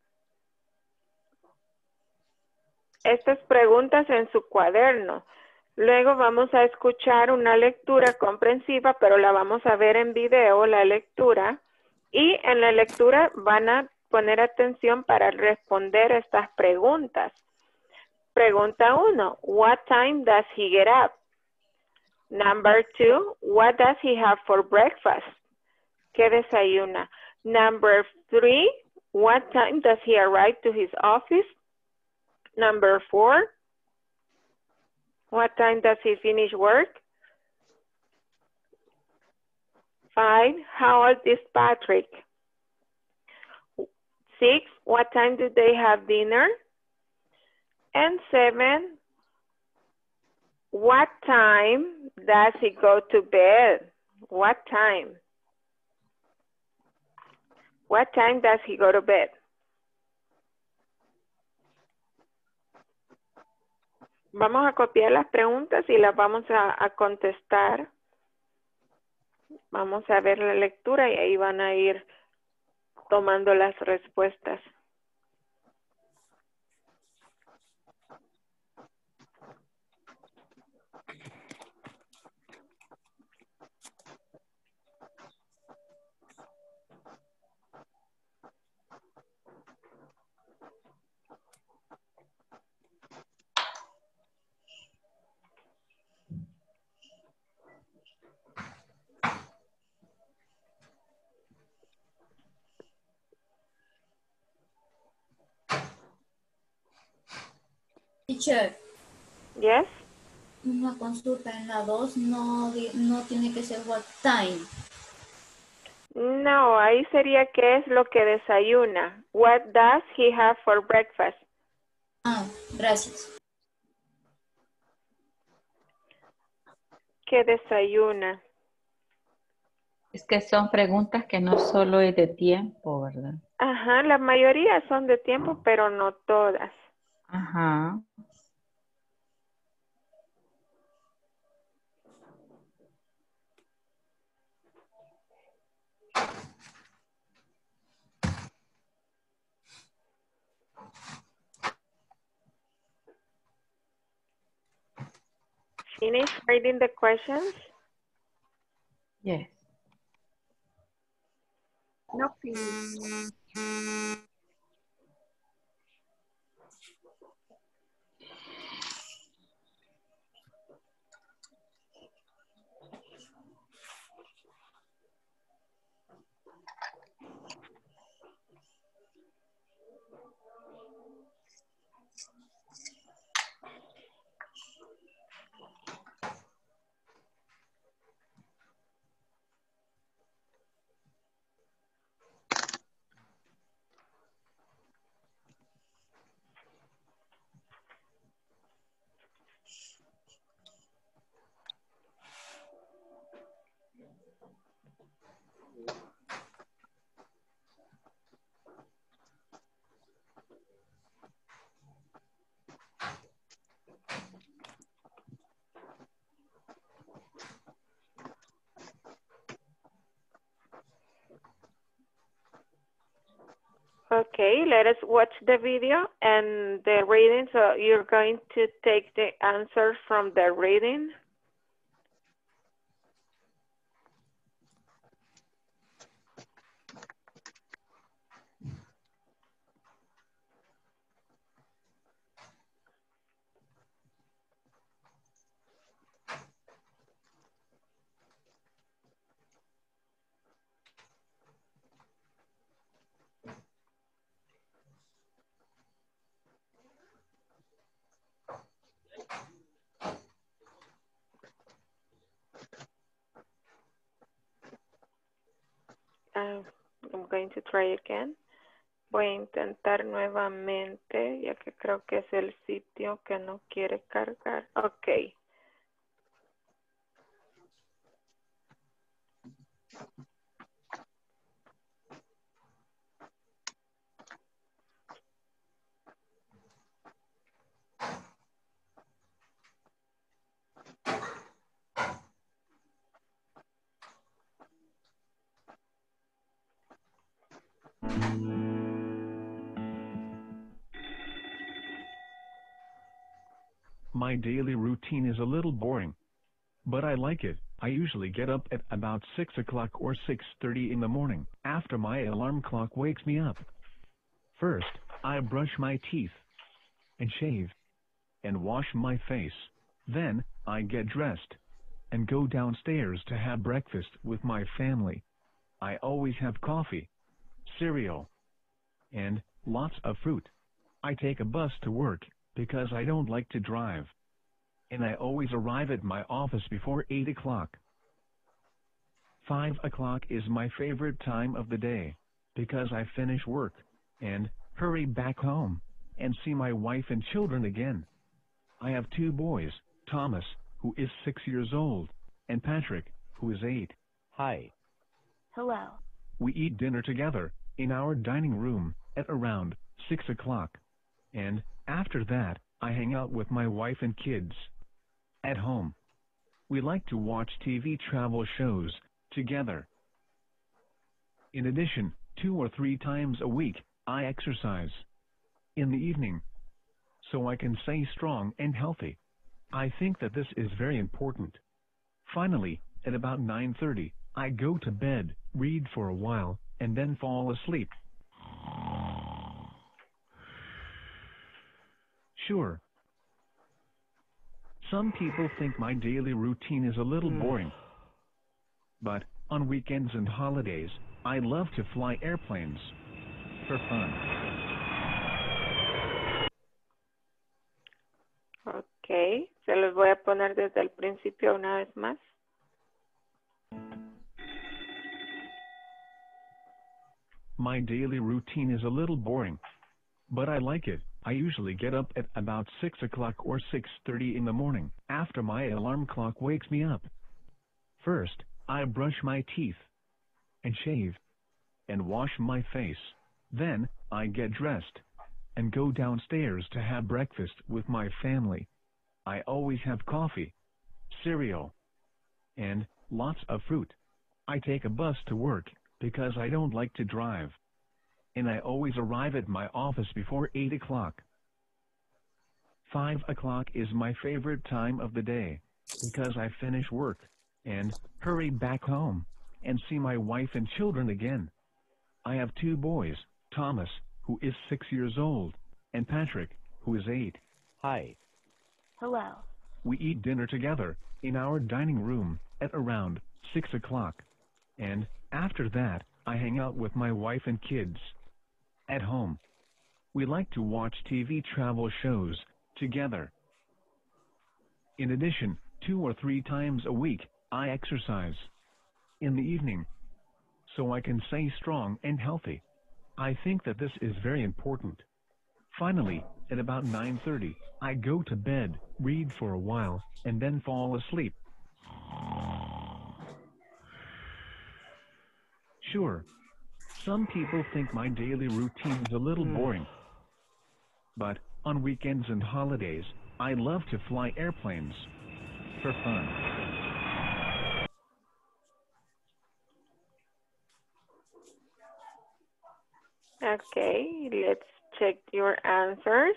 estas preguntas en su cuaderno. Luego vamos a escuchar una lectura comprensiva, pero la vamos a ver en video, la lectura. Y en la lectura van a poner atención para responder estas preguntas. Pregunta uno, what time does he get up? Number two, what does he have for breakfast? ¿Qué desayuna? Number three, what time does he arrive to his office? Number four, what time does he finish work? Five, how old is Patrick? Six, what time do they have dinner? And seven, what time does he go to bed? What time? What time does he go to bed? Vamos a copiar las preguntas y las vamos a, a contestar. Vamos a ver la lectura y ahí van a ir tomando las respuestas. Teacher. Yes. Una consulta en la dos no, di- no tiene que ser what time. No, ahí sería qué es lo que desayuna. What does he have for breakfast? Ah, gracias. ¿Qué desayuna? Es que son preguntas que no solo es de tiempo, ¿verdad? Ajá, la mayoría son de tiempo, pero no todas. Ajá. Finish reading the questions? Yes. No finish. Okay, let us watch the video and the reading. So you're going to take the answer from the reading. Uh, I'm going to try again. Voy a intentar nuevamente, ya que creo que es el sitio que no quiere cargar. Ok. My daily routine is a little boring, but I like it. I usually get up at about six o'clock or six thirty in the morning after my alarm clock wakes me up. First, I brush my teeth and shave and wash my face. Then, I get dressed and go downstairs to have breakfast with my family. I always have coffee, cereal, and lots of fruit. I take a bus to work because I don't like to drive. And I always arrive at my office before eight o'clock. five o'clock is my favorite time of the day because I finish work and hurry back home and see my wife and children again. I have two boys, Thomas, who is six years old, and Patrick, who is eight. Hi. Hello. We eat dinner together in our dining room at around six o'clock. And after that, I hang out with my wife and kids. At home, we like to watch T V travel shows together. In addition, two or three times a week, I exercise in the evening so I can stay strong and healthy. I think that this is very important. Finally, at about nine thirty, I go to bed, read for a while, and then fall asleep. Sure. Some people think my daily routine is a little boring. But on weekends and holidays, I love to fly airplanes for fun. Ok, se los voy a poner desde el principio una vez más. My daily routine is a little boring, but I like it. I usually get up at about six o'clock or six thirty in the morning after my alarm clock wakes me up. First, I brush my teeth and shave and wash my face. Then, I get dressed and go downstairs to have breakfast with my family. I always have coffee, cereal, and lots of fruit. I take a bus to work because I don't like to drive. And I always arrive at my office before eight o'clock. five o'clock is my favorite time of the day because I finish work and hurry back home and see my wife and children again. I have two boys, Thomas, who is six years old, and Patrick, who is eight. Hi. Hello. We eat dinner together in our dining room at around six o'clock. And after that, I hang out with my wife and kids. At home, we like to watch T V travel shows together. In addition, two or three times a week, I exercise in the evening so I can stay strong and healthy. I think that this is very important. Finally, at about nine thirty, I go to bed, read for a while, and then fall asleep. Sure. Some people think my daily routine is a little boring. But on weekends and holidays, I love to fly airplanes for fun. Okay, let's check your answers.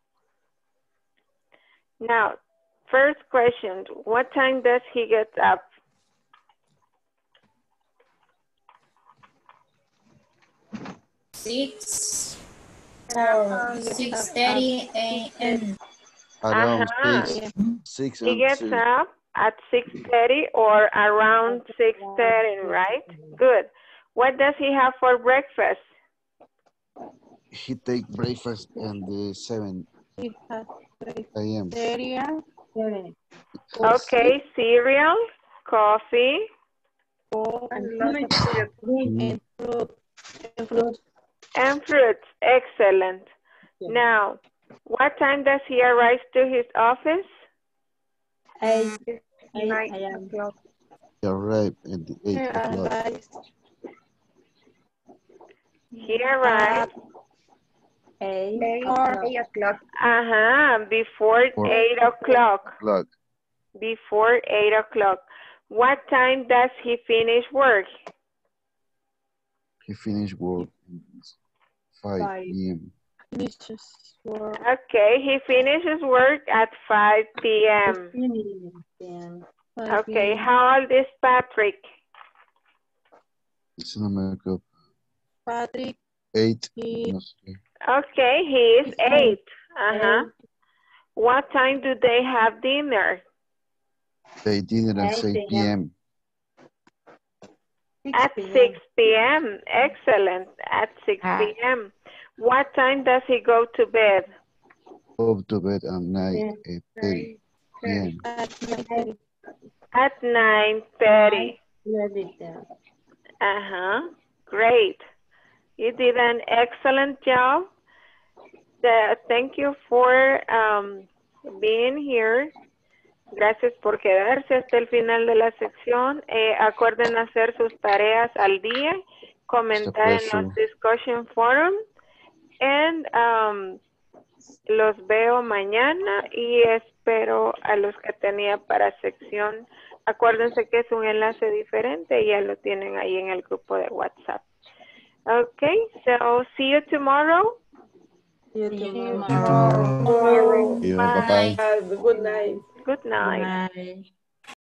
Now, first question, what time does he get up? Six or six thirty a m Around Uh-huh. six, six He and gets two. up at six thirty or around six thirty, right? Good. What does he have for breakfast? He take breakfast and the seven a m. Cereal. Okay, cereal, coffee, And lots of fruit. Mm. And fruit. and fruits. Excellent. Now, what time does he arrive to his office? Eight. Nine I am. o'clock. He arrived at the eight o'clock. He arrives Eight. Eight, Or eight o'clock. uh-huh, before Or- eight o'clock. O'clock. Before eight o'clock. What time does he finish work? He finished work at five Five. p m finishes for Okay, he finishes work at five p m Okay, how old is Patrick? It's not make up. Patrick. Eight. He- No sé. Okay, he is eight. Uh-huh. What time do they have dinner? They dinner at Eight six p m At six p m Excellent. At six p m What time does he go to bed? Go to bed at night at thirty p m At nine. At nine thirty. Uh-huh. Great. You did an excellent job. The, thank you for um, being here. Gracias por quedarse hasta el final de la sección. Eh, acuerden hacer sus tareas al día, comentar en los discussion forum, and um, los veo mañana y espero a los que tenía para sección. Acuérdense que es un enlace diferente y ya lo tienen ahí en el grupo de WhatsApp. Okay, so see you tomorrow. See you Tomorrow. Yeah, Bye. bye-bye. Uh, good night. Good night. Bye.